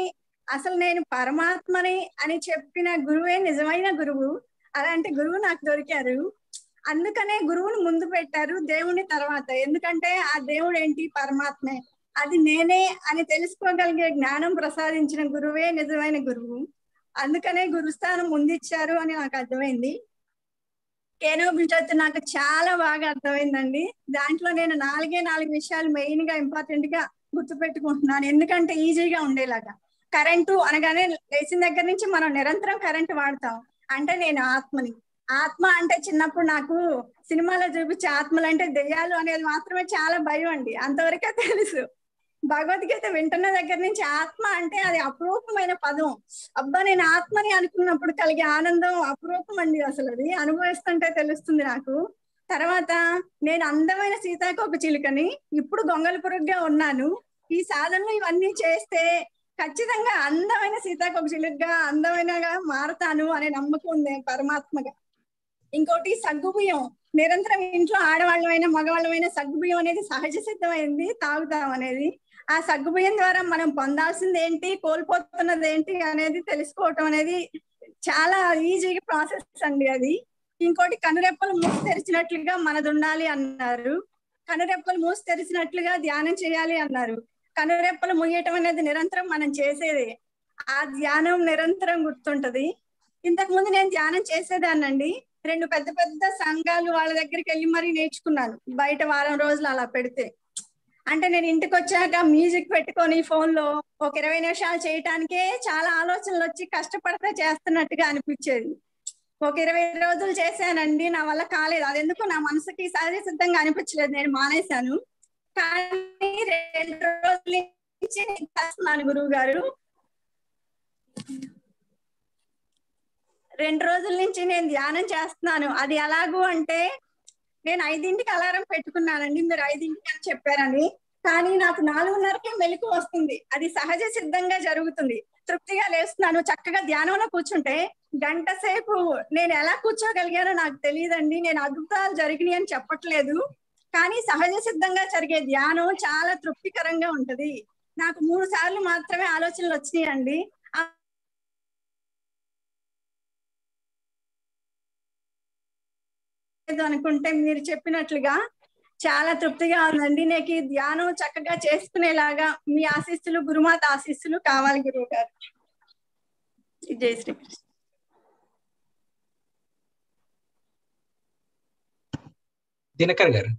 Speaker 17: అసలు నేను పరమాత్మని అని చెప్పిన గురువే నిజమైన గురువు. అలాంటి గురువు నాకు దొరికారు. అందుకనే గురువుని ముందు పెట్టారు, దేవుని తర్వాత. ఎందుకంటే ఆ దేవుడు ఏంటి? పరమాత్మే. అది నేనే అని తెలుసుకోగలిగే జ్ఞానం ప్రసాదించిన గురువే నిజమైన గురువు. అందుకనే గురుస్థానం ముందిచ్చారు అని నాకు అర్థమైంది. కేనోపనిషత్తు నాకు చాలా బాగా అర్థమైందండి. దాంట్లో నేను 4 విషయాలు మెయిన్ గా ఇంపార్టెంట్ గా గుర్తు పెట్టుకుంటున్నాను, ఎందుకంటే ఈజీగా ఉండేలాగా. కరెంటు అనగానే లేచిన దగ్గర నుంచి మనం నిరంతరం కరెంటు వాడతాం. అంటే నేను ఆత్మని. ఆత్మ అంటే చిన్నప్పుడు నాకు సినిమాలో చూపించే ఆత్మలు అంటే దెయ్యాలు అనేది మాత్రమే చాలా భయం అండి, అంతవరకే తెలుసు. భగవద్గీత వింటున్న దగ్గర నుంచి ఆత్మ అంటే అది అపురూపమైన పదం. అబ్బా, నేను ఆత్మని అనుకున్నప్పుడు కలిగే ఆనందం అపురూపం అండి. అసలు అది అనుభవిస్తుంటే తెలుస్తుంది నాకు. తర్వాత నేను అందమైన సీతాకోక చిలుకని, ఇప్పుడు గొంగళి పురుగుగా ఉన్నాను. ఈ సాధనలు ఇవన్నీ చేస్తే ఖచ్చితంగా అందమైన సీతాకోక చిలుకగా, అందమైనగా మారతాను అనే నమ్మకం ఉంది పరమాత్మగా. ఇంకోటి సగ్గుబియ్యం, నిరంతరం ఇంట్లో ఆడవాళ్ళమైన మగవాళ్ళమైన సగ్గుబియ్యం అనేది సహజ సిద్ధమైంది, తాగుతాం అనేది. ఆ సగ్గుబియ్యం ద్వారా మనం పొందాల్సింది ఏంటి, కోల్పోతున్నది ఏంటి అనేది తెలుసుకోవటం అనేది చాలా ఈజీ ప్రాసెస్ అండి అది. ఇంకోటి కనురెప్పలు మూసి తెరిచినట్లుగా మనది ఉండాలి అన్నారు. కనురెప్పలు మూసి తెరిచినట్లుగా ధ్యానం చేయాలి అన్నారు. కనురెప్పలు ముయ్యటం అనేది నిరంతరం మనం చేసేది. ఆ ధ్యానం నిరంతరం గుర్తుంటది. ఇంతకు ముందు నేను ధ్యానం చేసేదాన్నండి. 2 పెద్ద పెద్ద సంఘాలు వాళ్ళ దగ్గరికి వెళ్ళి మరీ నేర్చుకున్నాను, బయట వారం రోజులు అలా పెడితే. అంటే నేను ఇంటికి వచ్చాక మ్యూజిక్ పెట్టుకొని ఫోన్ లో ఒక 20 నిమిషాలు చేయటానికే చాలా ఆలోచనలు వచ్చి కష్టపడితే చేస్తున్నట్టుగా అనిపించేది. ఒక 20 రోజులు చేశానండి, నా వల్ల కాలేదు. అది ఎందుకు నా మనసుకి సహజ సిద్ధంగా అనిపించలేదు, నేను మానేశాను. కానీ 2 రోజుల నుంచి నేను చేస్తున్నాను గురువు గారు. 2 రోజుల నుంచి నేను ధ్యానం చేస్తున్నాను. అది ఎలాగూ అంటే, నేను 5ంటికి అలారం పెట్టుకున్నానండి, మీరు 5ంటికి అని చెప్పారని. కానీ నాకు 4:30కే మెలకు వస్తుంది. అది సహజ సిద్ధంగా జరుగుతుంది. తృప్తిగా లేస్తున్నాను. చక్కగా ధ్యానంలో కూర్చుంటే గంట సేపు నేను ఎలా కూర్చోగలిగానో నాకు తెలియదండి. నేను అద్భుతాలు జరిగినాయి అని చెప్పట్లేదు, కానీ సహజ సిద్ధంగా జరిగే ధ్యానం చాలా తృప్తికరంగా ఉంటది. నాకు 3 సార్లు మాత్రమే ఆలోచనలు వచ్చినాయండి. అనుకుంటే మీరు చెప్పినట్లుగా చాలా తృప్తిగా ఉందండి. నాకు ఈ ధ్యానం చక్కగా చేసుకునేలాగా మీ ఆశీస్సులు, గురుమాత ఆశీస్సులు కావాలి గురువు గారు. జై శ్రీకృష్ణ.
Speaker 4: దినకర్ గారు.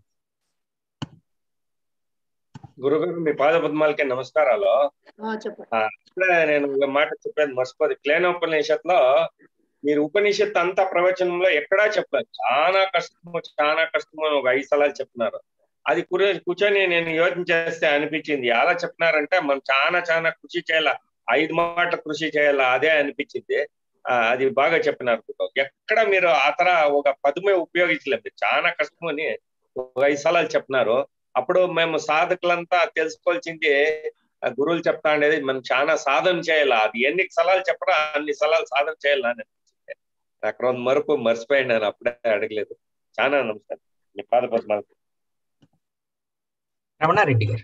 Speaker 6: గురుగారు, మీ పాద పద్మాలకే నమస్కారాలు.
Speaker 1: చెప్పండి.
Speaker 6: నేను ఒక మాట చెప్పేది మర్చిపోదు. కేనోపనిషత్తులో మీరు ఉపనిషత్ అంతా ప్రవచనంలో ఎక్కడా చెప్పలేదు. చాలా కష్టము అని ఒక 5 సార్లు చెప్తున్నారు. అది కూర్చొని నేను యోచన చేస్తే అనిపించింది, ఎలా చెప్తున్నారంటే మనం చాలా కృషి చేయాల, 5 మాటలు కృషి చేయాలా, అదే అనిపించింది. అది బాగా చెప్పినారు. ఎక్కడ మీరు అతర ఒక పదమే ఉపయోగించలేదు, చాలా కష్టం అని ఒక 5 సార్లు చెప్పినారు. అప్పుడు మేము సాధకులంతా తెలుసుకోవాల్సింది, గురువులు చెప్తా అనేది మనం చాలా సాధన చేయాలా. అది ఎన్ని సలహాలు చెప్పరా అన్ని సలహాలు సాధన చేయాలా అని అనిపించింది. అక్కడ మర్చిపోయాను, నేను అప్పుడే అడగలేదు. చాలా నమస్కారం. మీ పాద పద్మాలు.
Speaker 4: రమణారెడ్డి గారు.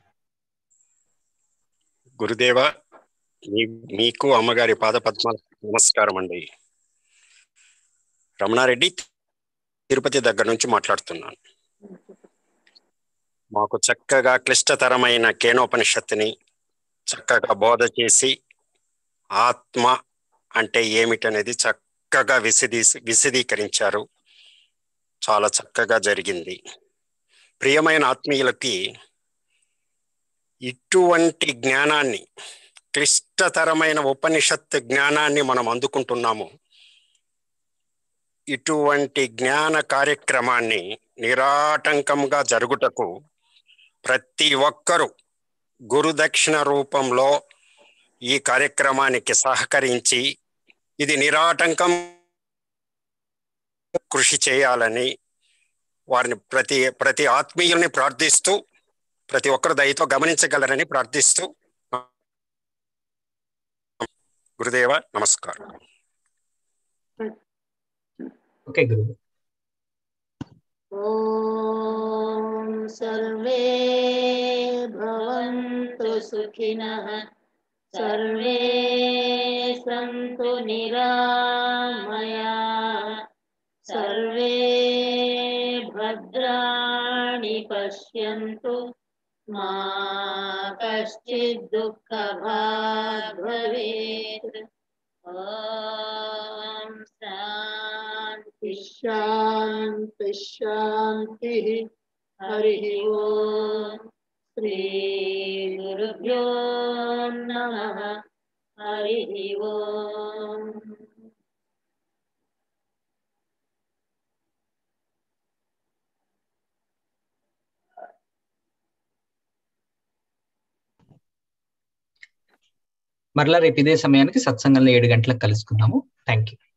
Speaker 18: గురుదేవ, మీకు అమ్మగారి పాద పద్మాల నమస్కారం అండి. రమణారెడ్డి, తిరుపతి దగ్గర నుంచి మాట్లాడుతున్నాను. మాకు చక్కగా క్లిష్టతరమైన కేనోపనిషత్తుని చక్కగా బోధ చేసి ఆత్మ అంటే ఏమిటనేది చక్కగా విశదీకరించారు. చాలా చక్కగా జరిగింది. ప్రియమైన ఆత్మీయులకి ఇటువంటి జ్ఞానాన్ని, క్లిష్టతరమైన ఉపనిషత్తు జ్ఞానాన్ని మనం అందుకుంటున్నాము. ఇటువంటి జ్ఞాన కార్యక్రమాన్ని నిరాటంకంగా జరుగుటకు ప్రతి ఒక్కరూ గురుదక్షిణ రూపంలో ఈ కార్యక్రమానికి సహకరించి ఇది నిరాటంకం కృషి చేయాలని వారిని ప్రతి ఆత్మీయుల్ని ప్రార్థిస్తూ, ప్రతి ఒక్కరు దయతో గమనించగలరని ప్రార్థిస్తూ, గురుదేవ నమస్కారం.
Speaker 4: ఓకే గురువు.
Speaker 2: ఓం సర్వే భవంతు సుఖినః सर्वे सन्तु निरामया सर्वे भद्राणि पश्यन्तु मा कश्चित् दुःखभाग् भवेत्। ॐ शान्ति
Speaker 1: शान्ति शान्तिः। हरिः ओम्।
Speaker 2: श्री गुरुभ्यो नमः। हरिः ओम्।
Speaker 4: మరలా రేపు ఇదే సమయానికి సత్సంగంలో 7 గంటలకు కలుసుకుందాము. Thank you.